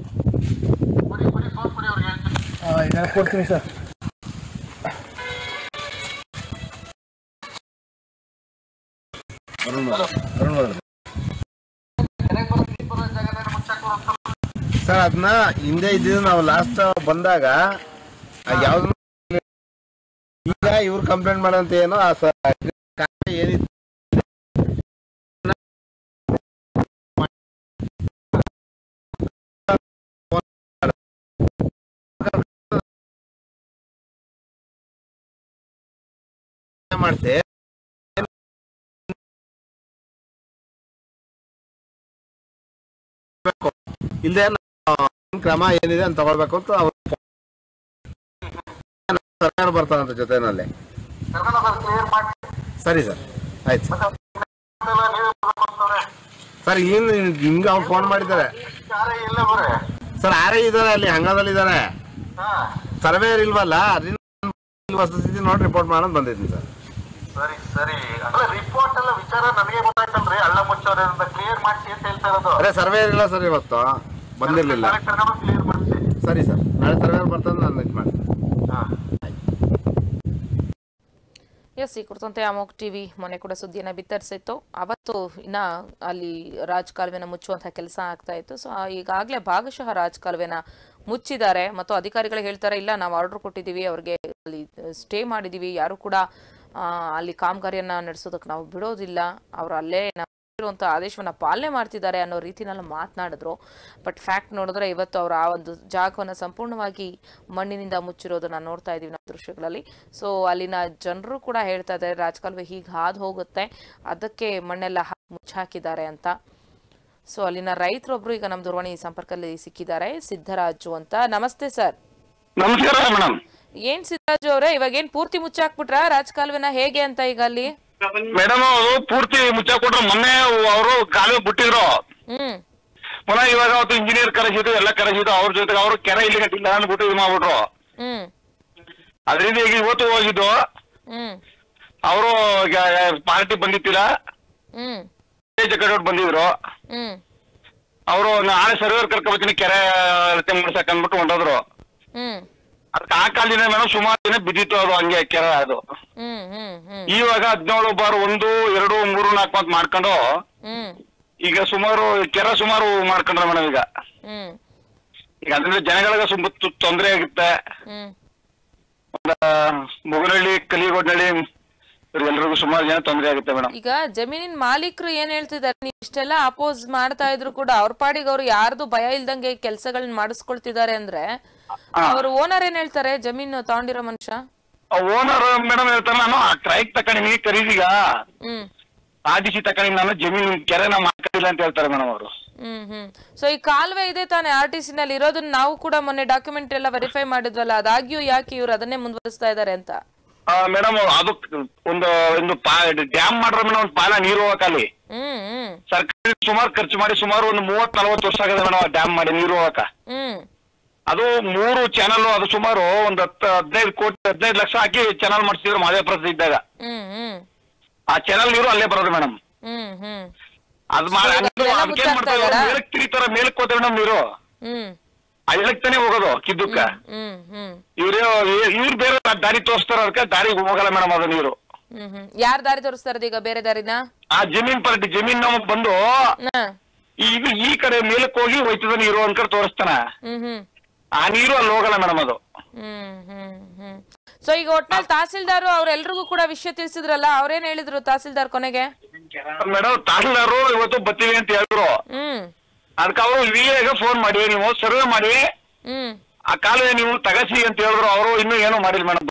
ಕೊಡ್ತೀನಿ ಸರ್. ಸರ್ ಅದನ್ನ ಹಿಂದೆ ಇದ್ದಿದ್ದು ನಾವು ಲಾಸ್ಟ್ ಬಂದಾಗ ಯಾವ್ದು ಈಗ ಇವ್ರು ಕಂಪ್ಲೇಂಟ್ ಮಾಡಂತ ಏನೋ ಏನಿತ್ತು ಮಾಡ್ತೆ ಇಲ್ಲದೆ ಕ್ರಮ ಏನಿದೆ ಅಂತ ತಗೊಳ್ಬೇಕು ಅಂತ ಅವ್ರು ಸರ್ಕಾರ ಬರ್ತಾರಂತ ಜೊತೆನಲ್ಲಿ. ಸರಿ ಸರ್, ಆಯ್ತು ಸರ್. ಏನು ನಿಮ್ಗೆ ಅವ್ರು ಫೋನ್ ಮಾಡಿದ್ದಾರೆ ಸರ್. ಆರೇ ಇದ್ದಾರೆ ಅಲ್ಲಿ ಹಂಗದಲ್ಲಿ ಇದ್ದಾರೆ. ಸರ್ವೇರ್ ಇಲ್ವಲ್ಲ, ವಸತಿ ನೋಡಿ ರಿಪೋರ್ಟ್ ಮಾಡೋದು ಬಂದಿದ್ದೀನಿ ಸರ್. ಸರಿ ಸರಿ, ಅಂದ್ರೆ ರಿಪೋರ್ಟ್ ಎಲ್ಲ ವಿಚಾರ ನನಗೆ ಗೊತ್ತಾಯ್ತಲ್ರಿ. ಹಳ್ಳ ಮುಚ್ಚೋದ್ರಿಂದ ಕ್ಲಿಯರ್ ಮಾಡಿಸಿ ಅಂತ ಹೇಳ್ತಾ ಇರೋದು. ಅದೇ ಸರ್ವೇರ್ ಇಲ್ಲ ಸರ್, ಇವತ್ತು ಬಂದಿರ್ಲಿಲ್ಲ. ಕ್ಲಿಯರ್ ಮಾಡಿಸಿ. ಸರಿ ಸರ್, ನಾಳೆ ಸರ್ವೇರ್ ಬರ್ತದೆ, ನಾನು ಇದು ಮಾಡ್ತೀನಿ. ಎಸ್, ಈ ಕುರಿತಂತೆ ಅಮೋಕ್ ಟಿವಿ ಮೊನ್ನೆ ಕೂಡ ಸುದ್ದಿಯನ್ನ ಬಿತ್ತರಿಸಿತ್ತು. ಅವತ್ತು ಇನ್ನ ಅಲ್ಲಿ ರಾಜಕಾಲುವೆನ ಮುಚ್ಚುವಂತಹ ಕೆಲಸ ಆಗ್ತಾ ಇತ್ತು. ಸೊ ಈಗಾಗಲೇ ಭಾಗಶಃ ರಾಜಕಾಲುವೆನ ಮುಚ್ಚಿದ್ದಾರೆ ಮತ್ತು ಅಧಿಕಾರಿಗಳು ಹೇಳ್ತಾರೆ ಇಲ್ಲ ನಾವು ಆರ್ಡರ್ ಕೊಟ್ಟಿದ್ದೀವಿ, ಅವ್ರಿಗೆ ಅಲ್ಲಿ ಸ್ಟೇ ಮಾಡಿದ್ದೀವಿ, ಯಾರು ಕೂಡ ಅಲ್ಲಿ ಕಾಮಗಾರಿಯನ್ನ ನಡೆಸೋದಕ್ಕೆ ನಾವು ಬಿಡೋದಿಲ್ಲ, ಅವರು ಅಲ್ಲೇ ಇರುವಂಥ ಆದೇಶವನ್ನ ಪಾಲನೆ ಮಾಡ್ತಿದ್ದಾರೆ ಅನ್ನೋ ರೀತಿನಲ್ಲಿ ಮಾತನಾಡಿದ್ರು. ಬಟ್ ಫ್ಯಾಕ್ಟ್ ನೋಡಿದ್ರೆ ಇವತ್ತು ಅವರು ಆ ಒಂದು ಜಾಗವನ್ನು ಸಂಪೂರ್ಣವಾಗಿ ಮಣ್ಣಿನಿಂದ ಮುಚ್ಚಿರೋದನ್ನ ನೋಡ್ತಾ ಇದೀವಿ ನಾವು ದೃಶ್ಯಗಳಲ್ಲಿ. ಸೊ ಅಲ್ಲಿನ ಜನರು ಕೂಡ ಹೇಳ್ತಾ ಇದ್ದಾರೆ ರಾಜಕಾಲುವೆ ಹೀಗೆ ಹಾದು ಹೋಗುತ್ತೆ, ಅದಕ್ಕೆ ಮಣ್ಣೆಲ್ಲ ಮುಚ್ಚಾಕಿದ್ದಾರೆ ಅಂತ. ಸೊ ಅಲ್ಲಿನ ರೈತರೊಬ್ರು ಈಗ ನಮ್ಮ ದೂರವಾಣಿ ಸಂಪರ್ಕದಲ್ಲಿ ಸಿಕ್ಕಿದ್ದಾರೆ, ಸಿದ್ದರಾಜು ಅಂತ. ನಮಸ್ತೆ ಸರ್. ನಮಸ್ಕಾರ ಮೇಡಮ್. ಏನ್ ಸಿದ್ದರಾಜು ಅವರೇ, ಇವಾಗ ಏನ್ ಪೂರ್ತಿ ಮುಚ್ಚಾಕ್ಬಿಟ್ರ ರಾಜಕಾಲುವೆನ, ಹೇಗೆ ಅಂತ ಈಗ ಅಲ್ಲಿ? ಮೇಡಮ್ ಅವರು ಪೂರ್ತಿ ಮುಚ್ಚಾಕೊಟ್ರು. ಮೊನ್ನೆ ಅವರು ಕಾಲುವೆ ಬಿಟ್ಟಿದ್ರು, ಪುನಃ ಇವಾಗ ಅವತ್ತು ಇಂಜಿನಿಯರ್ ಕರೆಸಿದ್ರು, ಎಲ್ಲ ಕರೆಸಿದ್ರು. ಅವ್ರ ಜೊತೆಗೆ ಅವರು ಕೆರೆ ಇಲ್ಲಿ ಕಟ್ಟಿಲ್ಲ ಅಂದ್ಬಿಟ್ಟು ಇದು ಮಾಡ್ಬಿಟ್ರು. ಅದರಿಂದ ಈಗ ಇವತ್ತು ಹೋಗಿದ್ದು ಅವರು ಪಾರ್ಟಿ ಬಂದಿತ್ತಿಲ್ಲ, ಬಂದಿದ್ರು. ಅವರು ನಾಳೆ ಸರ್ವೇರ್ ಕರ್ಕೊಬತ್ತೀನಿ ಕೆರೆ ರಚನೆ ಮಾಡ್ಸಕ್ ಅಂದ್ಬಿಟ್ಟು ಹೊಂಟೋದ್ರು. ಅದಕ್ಕೆ ಆ ಕಾಲದಿಂದ ಮೇಡಮ್ ಸುಮಾರು ದಿನ ಬಿದ್ದಿತ್ತು ಅದು ಹಂಗೆ ಕೆರೆ. ಅದು ಇವಾಗ 17/1, 2, 3, 4 ಅಂತ ಮಾಡ್ಕೊಂಡು ಈಗ ಸುಮಾರು ಕೆರೆ ಸುಮಾರು ಮಾಡ್ಕೊಂಡ್ರೆ ಮೇಡಮ್. ಈಗ ಅದರಿಂದ ಜನಗಳಿಗೆ ತೊಂದರೆ ಆಗುತ್ತೆ. ಮುಗನಹಳ್ಳಿ, ಕಲಿಗೋಡ್ನಹಳ್ಳಿ ಎಲ್ರಿಗೂ ಸುಮಾರು ಜನ ತೊಂದರೆ ಆಗುತ್ತೆ ಮೇಡಮ್. ಈಗ ಜಮೀನಿನ ಮಾಲೀಕರು ಏನ್ ಹೇಳ್ತಿದ್ದಾರೆ, ನೀವು ಇಷ್ಟೆಲ್ಲ ಅಪೋಸ್ ಮಾಡ್ತಾ ಇದ್ರು ಕೂಡ ಅವ್ರ ಪಾಡಿಗೆ ಅವ್ರು ಯಾರ್ದು ಭಯ ಇಲ್ದಂಗೆ ಕೆಲ್ಸಗಳನ್ನ ಮಾಡಿಸ್ಕೊಳ್ತಿದ್ದಾರೆ ಅಂದ್ರೆ ಅವ್ರ ಓನರ್ ಏನ್ ಹೇಳ್ತಾರೆ, ಜಮೀನು ತಗೊಂಡಿರೋ ಮನುಷ್ಯ? ಓನರ್ ಮೇಡಮ್ ಹೇಳ್ತಾರೆ, ನಾನು ಕ್ರೈಕ್ ತಕೊಂಡಿನಿ ಖರೀದಿಗ ಆದಿಸಿ ತಕೊಂಡಿನಿ, ನಾನು ಜಮೀನು ಕೆರೆನ ಮಾಡ್ಕೊಂಡಿಲ್ಲ ಅಂತ ಹೇಳ್ತಾರೆ ಮೇಡಮ್ ಅವರು. ಸೊ ಈ ಕಾಲುವೆ ಇದೆ ತಾನೆ RTC ನಲ್ಲಿ ಇರೋದನ್ನ ನಾವು ಕೂಡ ಮೊನ್ನೆ ಡಾಕ್ಯುಮೆಂಟ್ ಎಲ್ಲ ವೆರಿಫೈ ಮಾಡಿದ್ವಲ್ಲ, ಅದಾಗ್ಯೂ ಯಾಕೆ ಇವ್ರು ಅದನ್ನೇ ಮುಂದುವರಿಸ್ತಾ ಇದಾರೆ ಅಂತ? ಮೇಡಮ್ ಅದು ಒಂದು ಡ್ಯಾಮ್ ಮಾಡ್ರ ಮೇಡಮ್, ಒಂದು ಪಾಲ ನೀರು ಹೋಗಕ್ಕಲ್ಲಿ ಸರ್ಕಾರ ಸುಮಾರು ಖರ್ಚು ಮಾಡಿ ಸುಮಾರು ಒಂದು 30-40 ವರ್ಷ ಆಗದೆ ಮೇಡಮ್ ಡ್ಯಾಮ್ ಮಾಡಿ ನೀರು ಹೋಗಕ್ಕ. ಅದು 3 ಚಾನಲ್, ಅದು ಸುಮಾರು ಒಂದು 15 ಲಕ್ಷ ಹಾಕಿ ಚಾನಲ್ ಮಾಡಿಸಿದ್ರು ಮಹದೇವಪುರದ ಇದ್ದಾಗ. ಆ ಚಾನಲ್ ನೀರು ಅಲ್ಲೇ ಬರೋದು ಮೇಡಮ್. ಅದ್ ಮೇಲಕ್ ತಿರಿತಾರ, ಮೇಲಕ್ ಹೋಗ್ತೇವೆ ಮೇಡಮ್ ನೀರು, ಹಳ್ಳಕ್ ತಾನೇ ಹೋಗೋದು ಕಿದ್ದಕ್ಕ. ಇವ್ರು ಬೇರೆ ದಾರಿ ತೋರಿಸ್ತಾರ, ಅದಕ್ಕೆ ದಾರಿಗೆ ಹೋಗಲ್ಲ ಮೇಡಮ್ ಅದು ನೀರು. ಯಾರ ದಾರಿ ತೋರಿಸ್ತಾರ ಈಗ ಬೇರೆ ದಾರಿನ? ಆ ಜಮೀನ್ ನಮಗ್ ಬಂದು ಈಗ ಈ ಕಡೆ ಮೇಲಕ್ ಹೋಗಿ ಹೋಯ್ತದ ನೀರು ಅನ್ಕರ್ ತೋರಿಸ್ತಾನ, ಆ ನೀರು ಅಲ್ಲಿ ಹೋಗಲ್ಲ ಮೇಡಮ್ ಅದು. ಸೊ ಈಗ ಒಟ್ನಲ್ಲಿ ತಹಸೀಲ್ದಾರ್ ಅವ್ರೆಲ್ರಿಗೂ ಕೂಡ ವಿಷಯ ತಿಳಿಸಿದ್ರಲ್ಲ, ಅವ್ರೇನ್ ಹೇಳಿದ್ರು ತಹಸೀಲ್ದಾರ್ ಕೊನೆಗೆ? ಮೇಡಮ್ ತಹಸೀಲ್ದಾರು ಇವತ್ತು ಬರ್ತೀವಿ ಅಂತ ಹೇಳಿದ್ರು. ಅದಕ್ಕೆ ಅವರು ವಿಎಗೆ ಫೋನ್ ಮಾಡಿ ನೀವು ಸರ್ವೆ ಮಾಡಿ ಆ ಕಾಲುವೆ ನೀವು ತಗಸಿ ಅಂತ ಹೇಳಿದ್ರು. ಅವರು ಇನ್ನೂ ಏನೋ ಮಾಡಿಲ್ಲ ಮೇಡಮ್.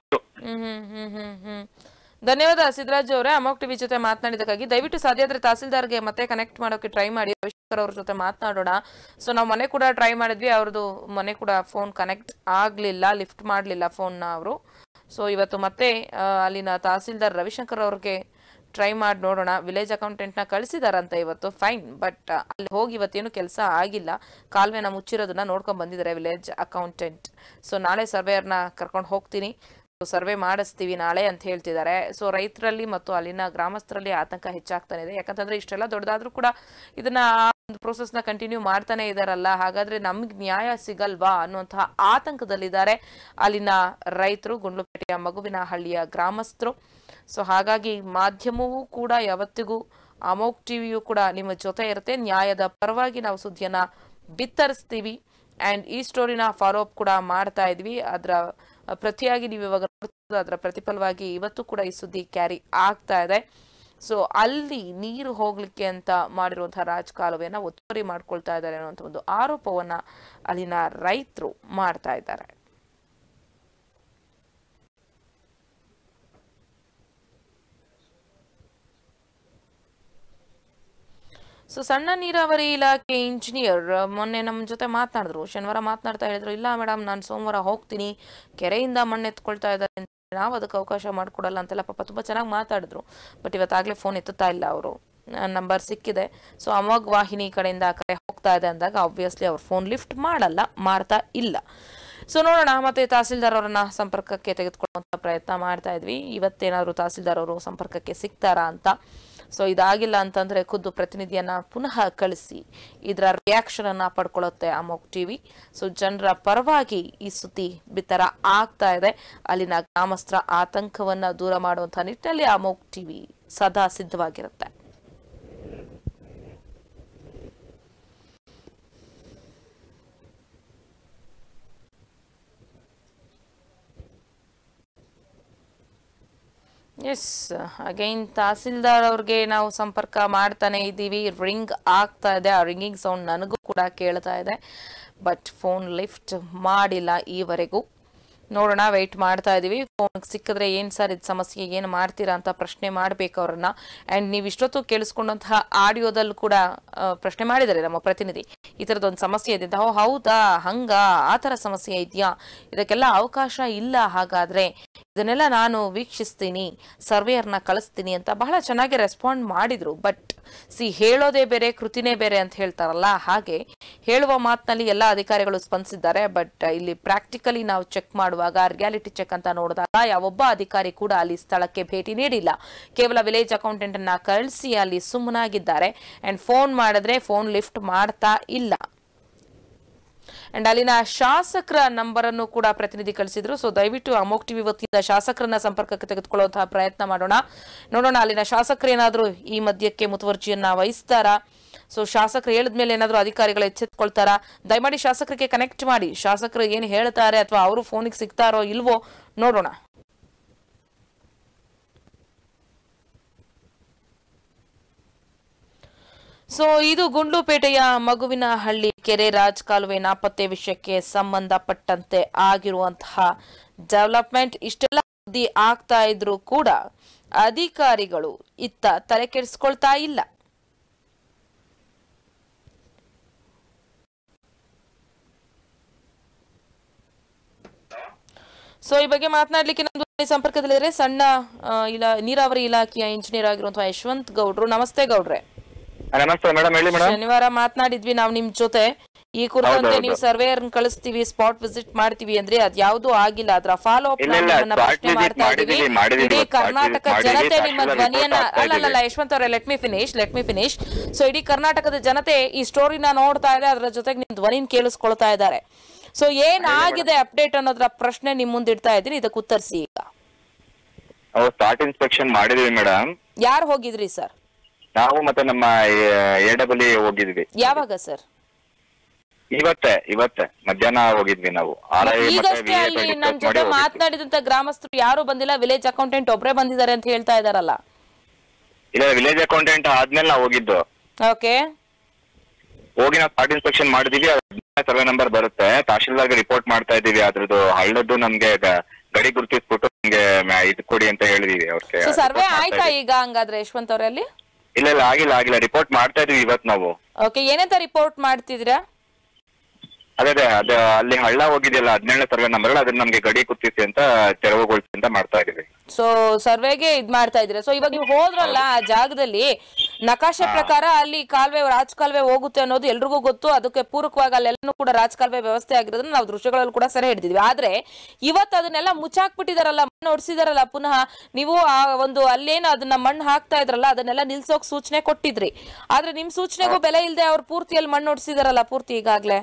ಧನ್ಯವಾದ ಸಿದ್ದರಾಜು ಅವರೇ, ಅಮೋಕ್ ಟಿವಿ ಜೊತೆ ಮಾತನಾಡಿದಕ್ಕಾಗಿ. ದಯವಿಟ್ಟು ಸಾಧ್ಯ ಆದ್ರೆ ತಹಸೀಲ್ದಾರ್ಗೆ ಮತ್ತೆ ಕನೆಕ್ಟ್ ಮಾಡೋಕೆ ಟ್ರೈ ಮಾಡಿ, ರವಿಶಂಕರ್ ಅವ್ರ ಜೊತೆ ಮಾತನಾಡೋಣ. ಸೊ ನಾವು ಮನೆ ಕೂಡ ಟ್ರೈ ಮಾಡಿದ್ವಿ, ಅವ್ರದ್ದು ಮನೆ ಕೂಡ ಫೋನ್ ಕನೆಕ್ಟ್ ಆಗ್ಲಿಲ್ಲ, ಲಿಫ್ಟ್ ಮಾಡ್ಲಿಲ್ಲ ಫೋನ್ನ ಅವರು. ಸೊ ಇವತ್ತು ಮತ್ತೆ ಅಲ್ಲಿನ ತಹಸೀಲ್ದಾರ್ ರವಿಶಂಕರ್ ಅವ್ರಿಗೆ ಟ್ರೈ ಮಾಡಿ ನೋಡೋಣ. ವಿಲೇಜ್ ಅಕೌಂಟೆಂಟ್ನ ಕಳಿಸಿದಾರಂತ ಇವತ್ತು, ಫೈನ್. ಬಟ್ ಅಲ್ಲಿ ಹೋಗಿ ಇವತ್ತೇನು ಕೆಲಸ ಆಗಿಲ್ಲ, ಕಾಲುವೆನ ಮುಚ್ಚಿರೋದನ್ನ ನೋಡ್ಕೊಂಡ್ ಬಂದಿದ್ದಾರೆ ವಿಲೇಜ್ ಅಕೌಂಟೆಂಟ್. ಸೊ ನಾಳೆ ಸರ್ವೇಯರ್ನ ಕರ್ಕೊಂಡು ಹೋಗ್ತೀನಿ, ಸರ್ವೆ ಮಾಡಿಸ್ತೀವಿ ನಾಳೆ ಅಂತ ಹೇಳ್ತಿದ್ದಾರೆ. ಸೊ ರೈತರಲ್ಲಿ ಮತ್ತು ಅಲ್ಲಿನ ಗ್ರಾಮಸ್ಥರಲ್ಲಿ ಆತಂಕ ಹೆಚ್ಚಾಗ್ತಾನೆ ಇದೆ. ಯಾಕಂತಂದ್ರೆ ಇಷ್ಟೆಲ್ಲ ದೊಡ್ಡದಾದ್ರೂ ಕೂಡ ಇದನ್ನ ಒಂದು ಪ್ರೋಸೆಸ್ನ ಕಂಟಿನ್ಯೂ ಮಾಡ್ತಾನೆ ಇದಾರಲ್ಲ, ಹಾಗಾದ್ರೆ ನಮ್ಗೆ ನ್ಯಾಯ ಸಿಗಲ್ವಾ ಅನ್ನುವಂತಹ ಆತಂಕದಲ್ಲಿದ್ದಾರೆ ಅಲ್ಲಿನ ರೈತರು, ಗುಂಡ್ಲುಪೇಟೆಯ ಮಗುವಿನಹಳ್ಳಿಯ ಗ್ರಾಮಸ್ಥರು. ಸೊ ಹಾಗಾಗಿ ಮಾಧ್ಯಮವೂ ಕೂಡ ಯಾವತ್ತಿಗೂ, ಅಮೋಕ್ ಟಿವಿಯೂ ಕೂಡ ನಿಮ್ಮ ಜೊತೆ ಇರುತ್ತೆ. ನ್ಯಾಯದ ಪರವಾಗಿ ನಾವು ಸುದ್ದಿಯನ್ನ ಬಿತ್ತರಿಸ್ತೀವಿ ಅಂಡ್ ಈ ಸ್ಟೋರಿನ ಫಾಲೋ ಅಪ್ ಕೂಡ ಮಾಡ್ತಾ ಇದ್ವಿ. ಅದರ ಪ್ರತಿಯಾಗಿ ನೀವು ಇವಾಗ ಅದರ ಪ್ರತಿಫಲವಾಗಿ ಇವತ್ತು ಕೂಡ ಈ ಸುದ್ದಿ ಕ್ಯಾರಿ ಆಗ್ತಾ ಇದೆ. ಸೊ ಅಲ್ಲಿ ನೀರು ಹೋಗ್ಲಿಕ್ಕೆ ಅಂತ ಮಾಡಿರುವಂತಹ ರಾಜಕಾಲುವೆಯನ್ನ ಒತ್ತುವರಿ ಮಾಡ್ಕೊಳ್ತಾ ಇದ್ದಾರೆ ಅನ್ನುವಂಥ ಒಂದು ಆರೋಪವನ್ನ ಅಲ್ಲಿನ ರೈತರು ಮಾಡ್ತಾ ಇದ್ದಾರೆ. ಸೊ ಸಣ್ಣ ನೀರಾವರಿ ಇಲಾಖೆ ಇಂಜಿನಿಯರ್ ಮೊನ್ನೆ ನಮ್ಮ ಜೊತೆ ಮಾತನಾಡಿದ್ರು, ಶನಿವಾರ ಮಾತನಾಡ್ತಾ ಹೇಳಿದ್ರು, ಇಲ್ಲ ಮೇಡಮ್ ನಾನು ಸೋಮವಾರ ಹೋಗ್ತೀನಿ, ಕೆರೆಯಿಂದ ಮಣ್ಣು ಎತ್ಕೊಳ್ತಾ ಇದ್ದಾರೆ, ನಾವು ಅದಕ್ಕೆ ಅವಕಾಶ ಮಾಡಿಕೊಡಲ್ಲ ಅಂತೆಲ್ಲ ಪಾಪ ತುಂಬ ಚೆನ್ನಾಗಿ ಮಾತಾಡಿದ್ರು. ಬಟ್ ಇವತ್ತಾಗಲೇ ಫೋನ್ ಎತ್ತುತ್ತಾ ಇಲ್ಲ, ಅವರು ನಂಬರ್ ಸಿಕ್ಕಿದೆ. ಸೊ ಅಮೋಘ್ ವಾಹಿನಿ ಕಡೆಯಿಂದ ಆ ಕಡೆ ಹೋಗ್ತಾ ಇದೆ ಅಂದಾಗ ಆಬ್ವಿಯಸ್ಲಿ ಅವ್ರು ಫೋನ್ ಲಿಫ್ಟ್ ಮಾಡ್ತಾ ಇಲ್ಲ. ಸೊ ನೋಡೋಣ, ಮತ್ತೆ ತಹಸೀಲ್ದಾರ್ ಅವರನ್ನ ಸಂಪರ್ಕಕ್ಕೆ ತೆಗೆದುಕೊಳ್ಳುವಂಥ ಪ್ರಯತ್ನ ಮಾಡ್ತಾ ಇದ್ವಿ. ಇವತ್ತೇನಾದ್ರು ತಹಸೀಲ್ದಾರ್ ಅವರು ಸಂಪರ್ಕಕ್ಕೆ ಸಿಗ್ತಾರಾ ಅಂತ. ಸೊ ಇದಾಗಿಲ್ಲ ಅಂತಂದ್ರೆ ಖುದ್ದು ಪ್ರತಿನಿಧಿಯನ್ನ ಪುನಃ ಕಳಿಸಿ ಇದರ ರಿಯಾಕ್ಷನ್ ಅನ್ನ ಪಡ್ಕೊಳ್ಳುತ್ತೆ ಅಮೋಕ್ ಟಿವಿ. ಸೊ ಜನರ ಪರವಾಗಿ ಈ ಸುದ್ದಿ ಬಿತ್ತರ ಆಗ್ತಾ ಇದೆ. ಅಲ್ಲಿನ ಗ್ರಾಮಸ್ಥರ ಆತಂಕವನ್ನ ದೂರ ಮಾಡುವಂತಹ ನಿಟ್ಟಿನಲ್ಲಿ ಅಮೋಕ್ ಟಿವಿ ಸದಾ ಸಿದ್ಧವಾಗಿರುತ್ತೆ. ಎಸ್, ಅಗೈನ್ ತಹಸೀಲ್ದಾರ್ ಅವ್ರಿಗೆ ನಾವು ಸಂಪರ್ಕ ಮಾಡ್ತಾನೆ ಇದ್ದೀವಿ. ರಿಂಗ್ ಆಗ್ತಾ ಇದೆ, ಆ ರಿಂಗಿಂಗ್ ಸೌಂಡ್ ನನಗೂ ಕೂಡ ಕೇಳ್ತಾ ಇದೆ. ಬಟ್ ಫೋನ್ ಲಿಫ್ಟ್ ಮಾಡಿಲ್ಲ ಈವರೆಗೂ. ನೋಡೋಣ, ವೆಯ್ಟ್ ಮಾಡ್ತಾ ಇದೀವಿ. ಫೋನ್ ಸಿಕ್ಕಿದ್ರೆ ಏನ್ ಸರ್ ಇದು ಸಮಸ್ಯೆ, ಏನು ಮಾಡ್ತೀರಾ ಅಂತ ಪ್ರಶ್ನೆ ಮಾಡ್ಬೇಕು ಅವ್ರನ್ನ. ಅಂಡ್ ನೀವು ಇಷ್ಟೊತ್ತು ಕೇಳಿಸ್ಕೊಂಡಂತಹ ಆಡಿಯೋದಲ್ಲೂ ಕೂಡ ಪ್ರಶ್ನೆ ಮಾಡಿದ್ದಾರೆ ನಮ್ಮ ಪ್ರತಿನಿಧಿ, ಈ ತರದೊಂದು ಸಮಸ್ಯೆ ಇದೆ ಅಂತ. ಹೌದಾ, ಹಂಗ ಆ ತರ ಸಮಸ್ಯೆ ಇದೆಯಾ, ಇದಕ್ಕೆಲ್ಲ ಅವಕಾಶ ಇಲ್ಲ, ಹಾಗಾದ್ರೆ ಇದನ್ನೆಲ್ಲ ನಾನು ವೀಕ್ಷಿಸ್ತೀನಿ, ಸರ್ವೇಯರ್ನ ಕಳಿಸ್ತೀನಿ ಅಂತ ಬಹಳ ಚೆನ್ನಾಗಿ ರೆಸ್ಪಾಂಡ್ ಮಾಡಿದ್ರು. ಬಟ್ ಹೇಳೋದೇ ಬೇರೆ, ಕೃತಿನೇ ಬೇರೆ ಅಂತ ಹೇಳ್ತಾರಲ್ಲ, ಹಾಗೆ ಹೇಳುವ ಮಾತಿನಲ್ಲಿ ಎಲ್ಲ ಅಧಿಕಾರಿಗಳು ಸ್ಪಂದಿಸಿದ್ದಾರೆ. ಬಟ್ ಇಲ್ಲಿ ಪ್ರಾಕ್ಟಿಕಲಿ ನಾವು ಚೆಕ್ ಮಾಡುವಾಗ, ರಿಯಾಲಿಟಿ ಚೆಕ್ ಅಂತ ನೋಡಿದಾಗ ಯಾವೊಬ್ಬ ಅಧಿಕಾರಿ ಕೂಡ ಅಲ್ಲಿ ಸ್ಥಳಕ್ಕೆ ಭೇಟಿ ನೀಡಿಲ್ಲ. ಕೇವಲ ವಿಲೇಜ್ ಅಕೌಂಟೆಂಟ್ ಅನ್ನ ಕಳಿಸಿ ಅಲ್ಲಿ ಸುಮ್ಮನಾಗಿದ್ದಾರೆ. ಅಂಡ್ ಫೋನ್ ಮಾಡಿದ್ರೆ ಫೋನ್ ಲಿಫ್ಟ್ ಮಾಡ್ತಾ ಇಲ್ಲ. ಅಂಡ್ ಅಲ್ಲಿನ ಶಾಸಕರ ನಂಬರ್ ಅನ್ನು ಕೂಡ ಪ್ರತಿನಿಧಿ ಕಳಿಸಿದ್ರು. ಸೊ ದಯವಿಟ್ಟು ಅಮೋಕ್ ಟಿವಿ ವತಿಯಿಂದ ಶಾಸಕರನ್ನ ಸಂಪರ್ಕಕ್ಕೆ ತೆಗೆದುಕೊಳ್ಳುವಂತಹ ಪ್ರಯತ್ನ ಮಾಡೋಣ. ನೋಡೋಣ ಅಲ್ಲಿನ ಶಾಸಕರು ಏನಾದ್ರು ಈ ಮಧ್ಯಕ್ಕೆ ಮುತುವರ್ಜಿಯನ್ನ ವಹಿಸ್ತಾರಾ. ಸೊ ಶಾಸಕರು ಹೇಳಿದ್ಮೇಲೆ ಏನಾದ್ರು ಅಧಿಕಾರಿಗಳು ಎಚ್ಚೆತ್ಕೊಳ್ತಾರಾ, ದಯಮಾಡಿ ಶಾಸಕರಿಗೆ ಕನೆಕ್ಟ್ ಮಾಡಿ. ಶಾಸಕರು ಏನು ಹೇಳ್ತಾರೆ ಅಥವಾ ಅವರು ಫೋನಿಗೆ ಸಿಗ್ತಾರೋ ಇಲ್ವೋ ನೋಡೋಣ. ಸೊ ಇದು ಗುಂಡ್ಲುಪೇಟೆಯ ಮಗುವಿನ ಹಳ್ಳಿ ಕೆರೆ ರಾಜಕಾಲುವೆ ನಾಪತ್ತೆ ವಿಷಯಕ್ಕೆ ಸಂಬಂಧಪಟ್ಟಂತೆ ಆಗಿರುವಂತಹ ಡೆವಲಪ್ಮೆಂಟ್. ಇಷ್ಟೆಲ್ಲ ಸುದ್ದಿ ಆಗ್ತಾ ಇದ್ರು ಕೂಡ ಅಧಿಕಾರಿಗಳು ಇತ್ತ ತಲೆ ಕೆಡಿಸ್ಕೊಳ್ತಾ ಇಲ್ಲ. ಸೊ ಈ ಬಗ್ಗೆ ಮಾತನಾಡ್ಲಿಕ್ಕೆ ನಮ್ಮ ಸಂಪರ್ಕದಲ್ಲಿದ್ರೆ ಸಣ್ಣ ನೀರಾವರಿ ಇಲಾಖೆಯ ಇಂಜಿನಿಯರ್ ಆಗಿರುವಂತಹ ಯಶವಂತ್ ಗೌಡ್ರು. ನಮಸ್ತೆ ಗೌಡ್ರೆ. ನಮಸ್ತೆ ಮೇಡಮ್, ಹೇಳಿ ಮೇಡಮ್. ಶನಿವಾರ ಮಾತನಾಡಿದ್ವಿ ನಾವು ನಿಮ್ ಜೊತೆ ಈ ಕುರಿತಂತೆ ನೀವು ಸರ್ವೇಯರ್ ಕಳಿಸ್ತೀವಿ, ಸ್ಪಾಟ್ ವಿಸಿಟ್ ಮಾಡ್ತೀವಿ ಅಂದ್ರೆ ಅದ್ ಯಾವ್ದು ಆಗಿಲ್ಲ. ಅದರ ಫಾಲೋ ಅಪ್ ಪ್ರಶ್ನೆ ಮಾಡ್ತಾ ಇದೀವಿ. ಇಡೀ ಕರ್ನಾಟಕ ಜನತೆ ನಿಮ್ಮ ಧ್ವನಿಯನ್ನ ಅಲ್ಲ ಯಶವಂತ್ ಅವರೇ, ಲೆಟ್ ಮಿ ಫಿನಿಶ್. ಸೊ ಇಡೀ ಕರ್ನಾಟಕದ ಜನತೆ ಈ ಸ್ಟೋರಿನ ನೋಡ್ತಾ ಇದೆ, ಅದರ ಜೊತೆಗೆ ನಿಮ್ ಧ್ವನಿನ ಕೇಳಿಸ್ಕೊಳ್ತಾ ಇದ್ದಾರೆ. ಸೊ ಏನಾಗಿದೆ ಅಪ್ಡೇಟ್ ಅನ್ನೋದ್ರ ಪ್ರಶ್ನೆ ನಿಮ್ ಮುಂದೆ ಇಡ್ತಾ ಇದ್ದೀನಿ, ಇದಕ್ಕೆ ಉತ್ತರಿಸಿ. ಈಗ ಸ್ಪಾಟ್ ಇನ್ಸ್ಪೆಕ್ಷನ್ ಮಾಡಿದೀವಿ ಮೇಡಮ್. ಯಾರು ಹೋಗಿದ್ರಿ ಸರ್? ನಾವು ಮತ್ತೆ ನಮ್ಮ AWE ಹೋಗಿದ್ವಿ. ಯಾವಾಗ ಸರ್? ಇವತ್ತೇ ಮಧ್ಯಾಹ್ನ ಹೋಗಿದ್ವಿ ನಾವು. ಈಗಷ್ಟೇ ಅಲ್ಲಿ ನನ್ನ ಜೊತೆ ಮಾತನಾಡಿದಂತ ಗ್ರಾಮಸ್ಥರು ಯಾರು ಬಂದಿಲ್ಲ, ವಿಲೇಜ್ ಅಕೌಂಟೆಂಟ್ ಒಬ್ರೇ ಬಂದಿದ್ದಾರೆ ಅಂತ ಹೇಳ್ತಾ ಇದಾರಲ್ಲ. ಇಲ್ಲ, ವಿಲೇಜ್ ಅಕೌಂಟೆಂಟ್ ಆದ್ಮೇಲೆ ನಾವು ಹೋಗಿದ್ದು. ಓಕೆ, ಹೋಗಿ ನಾವು ಸ್ಪಾಟ್ ಇನ್ಸ್ಪೆಕ್ಷನ್ ಮಾಡಿದೀವಿ. ಸರ್ವೆ ನಂಬರ್ ಬರುತ್ತೆ, ತಹಶೀಲ್ದಾರ್ಗೆ ರಿಪೋರ್ಟ್ ಮಾಡ್ತಾ ಇದೀವಿ. ಅದ್ರದ್ದು ಹಳ್ಳದ್ದು ನಮ್ಗೆ ಗಡಿ ಗುರುತಿಸ್ಬಿಟ್ಟು ನಮ್ಗೆ ಇದು ಕೊಡಿ ಅಂತ ಹೇಳಿದೀವಿ ಅವ್ರಿಗೆ. ಸರ್ವೆ ಆಯ್ತಾ ಈಗ ಹಂಗಾದ್ರೆ ಯಶವಂತ್ ಅವರಲ್ಲಿ? ಇಲ್ಲ ಆಗಿಲ್ಲ ರಿಪೋರ್ಟ್ ಮಾಡ್ತಾ ಇದೀವಿ ಇವತ್ತು ನಾವು. ಓಕೆ, ಏನಂತ ರಿಪೋರ್ಟ್ ಮಾಡ್ತಿದ್ದೀರಾ? ಅದೇ ಅಲ್ಲಿ ಹಳ್ಳ ಹೋಗಿದೆಯಲ್ಲ 17ನೇ ಸರ್ವೆ ನಂಬರ್, ಅದನ್ನ ನಮ್ಗೆ ಗಡಿ ಗುರುತಿಸಿ ಅಂತ ತೆರವುಗೊಳಿಸಿ ಅಂತ ಮಾಡ್ತಾ ಇದೀವಿ. ಸೊ ಸರ್ವೆಗೆ ಇದ್ ಮಾಡ್ತಾ ಇದ್ದೀರಾ. ಸೊ ಇವಾಗ ನೀವು ಹೋದ್ರಲ್ಲ ಆ ಜಾಗದಲ್ಲಿ ನಕಾಶೆ ಪ್ರಕಾರ ಅಲ್ಲಿ ಕಾಲುವೆ ರಾಜಕಾಲುವೆ ಹೋಗುತ್ತೆ ಅನ್ನೋದು ಎಲ್ರಿಗೂ ಗೊತ್ತು. ಅದಕ್ಕೆ ಪೂರಕವಾಗಿ ಅಲ್ಲೆಲ್ಲೂ ಕೂಡ ರಾಜಕಾಲುವೆ ವ್ಯವಸ್ಥೆ ಆಗಿರೋದನ್ನ ನಾವು ದೃಶ್ಯಗಳಲ್ಲಿ ಕೂಡ ಸೆರೆ ಹಿಡಿದಿದ್ವಿ. ಆದ್ರೆ ಇವತ್ತು ಅದನ್ನೆಲ್ಲ ಮುಚ್ಚಾಕ್ಬಿಟ್ಟಿದಾರಲ್ಲ, ಮಣ್ಣು ಹೊಡ್ಸಿದಾರಲ್ಲ ಪುನಃ. ನೀವು ಆ ಒಂದು ಅಲ್ಲೇನು ಅದನ್ನ ಮಣ್ಣು ಹಾಕ್ತಾ ಇದ್ರಲ್ಲ ಅದನ್ನೆಲ್ಲ ನಿಲ್ಸೋಕ್ ಸೂಚನೆ ಕೊಟ್ಟಿದ್ರಿ. ಆದ್ರೆ ನಿಮ್ ಸೂಚನೆಗೂ ಬೆಲೆ ಇಲ್ಲದೆ ಅವ್ರು ಪೂರ್ತಿಯಲ್ಲಿ ಮಣ್ಣು ಹೊಡ್ಸಿದಾರಲ್ಲ ಪೂರ್ತಿ ಈಗಾಗ್ಲೇ.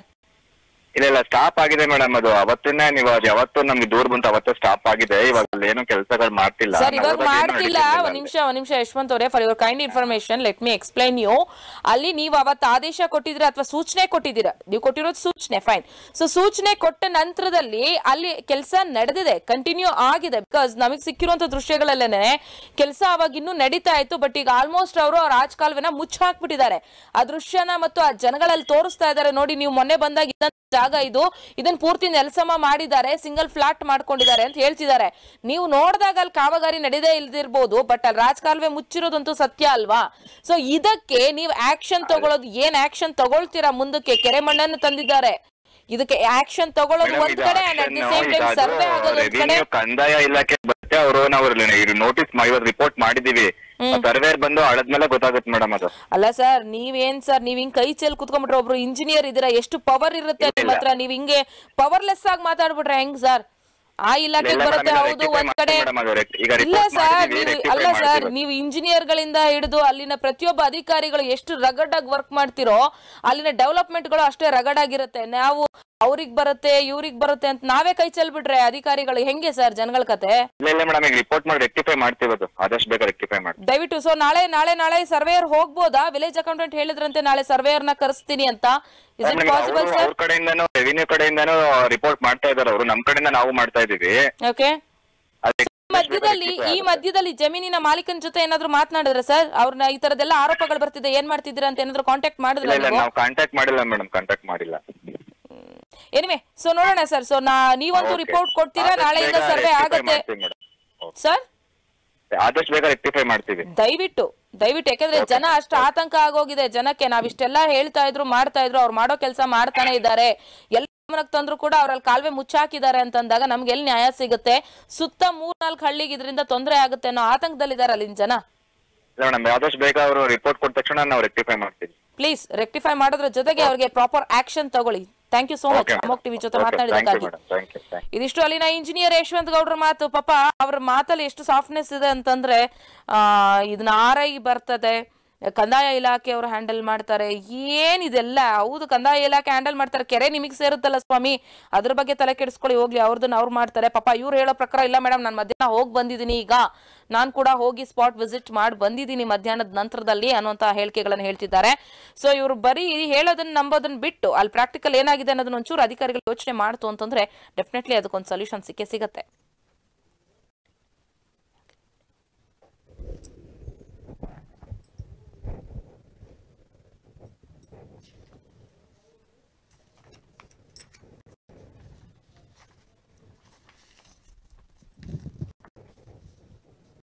ಇಲ್ಲ ಸ್ಟಾಪ್ ಆಗಿದೆ ಮೇಡಮ್. ಅದು ಅವತ್ತಿನ ನೀವು ಯಾವತ್ತು ನಮ್ಗೆ ದೂರ ಬಂತು ಅವತ್ತೇ ಸ್ಟಾಪ್ ಆಗಿದೆ. ಇವಾಗ ಏನು ಕೆಲಸಗಳು ಮಾಡ್ತಿಲ್ಲ ಸರ್, ಇವಾಗ ಮಾಡ್ತಿಲ್ಲ. ಒಂದ್ ನಿಮಿಷ ಯಶವಂತ್ ಅವರೇ, for your kind information let me explain you. ಅಲ್ಲಿ ನೀವು ಅವತ್ತು ಆದೇಶ ಕೊಟ್ಟಿದ್ರೆ ಅಥವಾ ಸೂಚನೆ ಕೊಟ್ಟಿದ್ದೀರಾ, ನೀವು ಕೊಟ್ಟಿರೋದು ಸೂಚನೆ, ಫೈನ್. ಸೊ ಸೂಚನೆ ಕೊಟ್ಟ ನಂತರದಲ್ಲಿ ಅಲ್ಲಿ ಕೆಲಸ ನಡೆದಿದೆ, ಕಂಟಿನ್ಯೂ ಆಗಿದೆ. ಬಿಕಾಸ್ ನಮಗ್ ಸಿಕ್ಕಿರುವಂತ ದೃಶ್ಯಗಳಲ್ಲೇನೆ ಕೆಲಸ ಅವಾಗ ಇನ್ನೂ ನಡೀತಾ ಇತ್ತು. ಬಟ್ ಈಗ ಆಲ್ಮೋಸ್ಟ್ ಅವರು ರಾಜಕಾಲುವೆನ ಮುಚ್ಚ ಹಾಕ್ಬಿಟ್ಟಿದ್ದಾರೆ. ಆ ದೃಶ್ಯನ ಮತ್ತು ಆ ಜನಗಳಲ್ಲಿ ತೋರಿಸ್ತಾ ಇದ್ದಾರೆ. ನೋಡಿ, ನೀವು ಮೊನ್ನೆ ಬಂದಾಗ ಜಾಗ ಇದನ್ನ ಪೂರ್ತಿ ನೆಲಸಮ ಮಾಡಿದ್ದಾರೆ, ಸಿಂಗಲ್ ಫ್ಲಾಟ್ ಮಾಡ್ಕೊಂಡಿದ್ದಾರೆ ಅಂತ ಹೇಳ್ತಿದ್ದಾರೆ. ನೀವು ನೋಡಿದಾಗ ಅಲ್ಲಿ ಕಾಮಗಾರಿ ನಡೆದೇ ಇಲ್ದಿರ್ಬೋದು, ಬಟ್ ಅಲ್ಲಿ ರಾಜಕಾಲುವೆ ಮುಚ್ಚಿರೋದಂತೂ ಸತ್ಯ ಅಲ್ವಾ? ಸೊ ಇದಕ್ಕೆ ನೀವು ಆಕ್ಷನ್ ತಗೊಳ್ಳೋದು, ಏನ್ ಆಕ್ಷನ್ ತಗೊಳ್ತೀರಾ ಮುಂದಕ್ಕೆ? ಕೆರೆ ಮಣ್ಣನ್ನು ತಂದಿದ್ದಾರೆ, ಇದಕ್ಕೆ ಆಕ್ಷನ್ ತಗೊಳ್ಳೋದು ಒಂದ್ ಕಡೆ, and at the same time survey ಆಗೋದು ಒಂದ್ ಕಡೆ. ಕಂದಾಯ ಇಲಾಖೆ ಬರುತ್ತೆ, ಅವರು ನಾವು ನೋಟಿಸ್ ರಿಪೋರ್ಟ್ ಮಾಡಿದೀವಿ. ಸರ್ವೇರ್ ಬಂದು ಅಳದ್ಮೇಲೆ ಗೊತ್ತಾಗುತ್ತೆ ಮೇಡಮ್ ಅದು. ಅಲ್ಲ ಸರ್, ನೀವೇನ್ ಸರ್ ನೀವ್ ಹಿಂಗ್ ಕೈ ಚೆಲ್ ಕುತ್ಕೊಂಡ್ಬಿಟ್ರೆ, ಒಬ್ರು ಇಂಜಿನಿಯರ್ ಇದೀರಾ, ಎಷ್ಟು ಪವರ್ ಇರುತ್ತೆ ನಿಮ್ಮ ಹತ್ರ, ನೀವ್ ಹಿಂಗೆ ಪವರ್ಲೆಸ್ ಆಗಿ ಮಾತಾಡ್ಬಿಟ್ರೆ ಹೆಂಗ್ ಸರ್? ಆ ಇಲಾಖೆಗೆ ಬರುತ್ತೆ, ಹೌದು ಒಂದ್ ಕಡೆ. ಇಲ್ಲ ಸರ್, ಅಲ್ಲ ಸರ್, ನೀವು ಇಂಜಿನಿಯರ್ ಗಳಿಂದ ಹಿಡಿದು ಅಲ್ಲಿನ ಪ್ರತಿಯೊಬ್ಬ ಅಧಿಕಾರಿಗಳು ಎಷ್ಟು ರಗಡ್ ಆಗಿ ವರ್ಕ್ ಮಾಡ್ತಿರೋ, ಅಲ್ಲಿನ ಡೆವಲಪ್ಮೆಂಟ್ ಗಳು ಅಷ್ಟೇ ರಗಡ್ ಆಗಿರುತ್ತೆ. ನಾವು ಅವ್ರಿಗೆ ಬರುತ್ತೆ ಇವ್ರಿಗೆ ಬರುತ್ತೆ ಅಂತ ನಾವೇ ಕೈ ಚೆಲ್ಬಿಟ್ರೆ ಅಧಿಕಾರಿಗಳು ಹೆಂಗೆ ಸರ್ ಜನಗಳ ಕತೆ? ರಿಪೋರ್ಟ್ ಮಾಡಿ ರೆಕ್ಟಿಫೈ ಮಾಡ್ತೀವಿ, ಆದಷ್ಟು ಬೇಗ ರೆಕ್ಟಿಫೈ ಮಾಡಿ ದಯವಿಟ್ಟು. ಸೊ ನಾಳೆ ಸರ್ವೇಯರ್ ಹೋಗ್ಬೋದಾ? ವಿಲೇಜ್ ಅಕೌಂಟೆಂಟ್ ಹೇಳಿದ್ರಂತೆ ನಾಳೆ ಸರ್ವೇಯರ್ ನ ಕರೆಸ್ತೀನಿ ಅಂತ. Is it possible sir? ಅವ್ರ ಕಡೆಯಿಂದನೂ ರೆವಿನ್ಯೂ ಕಡೆಯಿಂದನೂ ರಿಪೋರ್ಟ್ ಮಾಡ್ತಾ ಇದಾರೆ ಅವರು, ನಮ್ ಕಡೆಯಿಂದ ನಾವು ಮಾಡ್ತಾ ಇದೀವಿ. ಓಕೆ, ಈ ಮಧ್ಯದಲ್ಲಿ ಜಮೀನಿನ ಮಾಲೀಕನ ಜೊತೆ ಏನಾದ್ರು ಮಾತನಾಡಿದ್ರೆ ಸರ್? ಅವ್ರನ್ನ ಈ ತರದೆಲ್ಲ ಆರೋಪಗಳು ಬರ್ತಿದೆ, ಏನ್ ಮಾಡ್ತಿದ್ದೀರಾ ಅಂತ ಏನಾದ್ರು ಕಾಂಟ್ಯಾಕ್ಟ್ ಮಾಡಿದ್ರೆ? ನಾವು ಕಾಂಟ್ಯಾಕ್ಟ್ ಮಾಡಿಲ್ಲ ಮೇಡಮ್, ಕಾಂಟ್ಯಾಕ್ಟ್ ಮಾಡಿಲ್ಲ. ಎನಿವೆ, ಸೊ ನೋಡೋಣ ಸರ್. ಸೊ ನೀವಂತೂ ರಿಪೋರ್ಟ್ ಕೊಡ್ತೀರಾ, ನಾಳೆಯಿಂದ ಸರ್ವೆ ಆಗತ್ತೆ ಸರ್? ಆದಷ್ಟು ಬೇಗ ರೆಕ್ಟಿಫೈ ಮಾಡ್ತೀವಿ. ದಯವಿಟ್ಟು ಯಾಕಂದ್ರೆ ಜನ ಅಷ್ಟು ಆತಂಕ ಆಗೋಗಿದೆ ಜನಕ್ಕೆ. ನಾವಿಷ್ಟೆಲ್ಲ ಹೇಳ್ತಾ ಇದ್ರು ಮಾಡ್ತಾ ಇದ್ರು, ಅವ್ರು ಮಾಡೋ ಕೆಲಸ ಮಾಡ್ತಾನೆ ಇದ್ದಾರೆ. ಎಲ್ಲ ಗಮನಕ್ಕೆ ತಂದ್ರು ಕೂಡ ಅವ್ರಲ್ಲಿ ಕಾಲುವೆ ಮುಚ್ಚಾಕಿದ್ದಾರೆ ಅಂತಂದಾಗ ನಮ್ಗೆ ಎಲ್ಲಿ ನ್ಯಾಯ ಸಿಗುತ್ತೆ? ಸುತ್ತ 3-4 ಹಳ್ಳಿಗೆ ಇದರಿಂದ ತೊಂದರೆ ಆಗುತ್ತೆ ಅನ್ನೋ ಆತಂಕದಲ್ಲಿದ್ದಾರೆ ಅಲ್ಲಿನ ಜನ. ಆದಷ್ಟು ಬೇಗ ಅವರು ರಿಪೋರ್ಟ್ ಕೊಟ್ಟ ತಕ್ಷಣ ನಾವು ರೆಕ್ಟಿಫೈ ಮಾಡ್ತೀವಿ. ಪ್ಲೀಸ್ ರೆಕ್ಟಿಫೈ ಮಾಡೋದ್ರ ಜೊತೆಗೆ ಅವ್ರಿಗೆ ಪ್ರಾಪರ್ ಆಕ್ಷನ್ ತಗೊಳ್ಳಿ. ಥ್ಯಾಂಕ್ ಯು ಸೋ ಮಚ್ ಅಮೋಕ್ ಟಿವಿ ಜೊತೆ ಮಾತನಾಡಿದಕ್ಕಾಗಿ. ಇದಿಷ್ಟು ಅಲ್ಲಿನ ಇಂಜಿನಿಯರ್ ಯಶವಂತ್ ಗೌಡ್ರ ಮಾತು. ಪಾಪ ಅವ್ರ ಮಾತಲ್ಲಿ ಎಷ್ಟು ಸಾಫ್ಟ್ನೆಸ್ ಇದೆ ಅಂತಂದ್ರೆ, ಇದನ್ನ RI ಬರ್ತದೆ, ಕಂದಾಯ ಇಲಾಖೆ ಅವರು ಹ್ಯಾಂಡಲ್ ಮಾಡ್ತಾರೆ. ಏನಿದೆಲ್ಲ? ಹೌದು, ಕಂದಾಯ ಇಲಾಖೆ ಹ್ಯಾಂಡಲ್ ಮಾಡ್ತಾರೆ, ಕೆರೆ ನಿಮಗೆ ಸೇರುತ್ತಲ್ಲ ಸ್ವಾಮಿ, ಅದ್ರ ಬಗ್ಗೆ ತಲೆ ಕೆಡಿಸ್ಕೊಳ್ಳಿ, ಹೋಗ್ಲಿ, ಅವ್ರದನ್ನ ಅವ್ರು ಮಾಡ್ತಾರೆ. ಪಾಪ ಇವ್ರು ಹೇಳೋ ಪ್ರಕಾರ ಇಲ್ಲ ಮೇಡಮ್, ನಾನು ಮಧ್ಯಾಹ್ನ ಹೋಗಿ ಬಂದಿದ್ದೀನಿ, ಈಗ ನಾನು ಕೂಡ ಹೋಗಿ ಸ್ಪಾಟ್ ವಿಸಿಟ್ ಮಾಡಿ ಬಂದಿದ್ದೀನಿ ಮಧ್ಯಾಹ್ನದ ನಂತರದಲ್ಲಿ ಅನ್ನುವಂತ ಹೇಳಿಕೆಗಳನ್ನು ಹೇಳ್ತಿದ್ದಾರೆ. ಸೊ ಇವರು ಬರೀ ಹೇಳೋದನ್ನ ನಂಬೋದನ್ನ ಬಿಟ್ಟು ಅಲ್ಲಿ ಪ್ರಾಕ್ಟಿಕಲ್ ಏನಾಗಿದೆ ಅನ್ನೋದನ್ನ ಒಂಚೂರು ಅಧಿಕಾರಿಗಳು ಯೋಚನೆ ಮಾಡ್ತು ಅಂತಂದ್ರೆ ಡೆಫಿನೆಟ್ಲಿ ಅದಕ್ಕೊಂದು ಸೊಲ್ಯೂಷನ್ ಸಿಕ್ಕೇ ಸಿಗತ್ತೆ.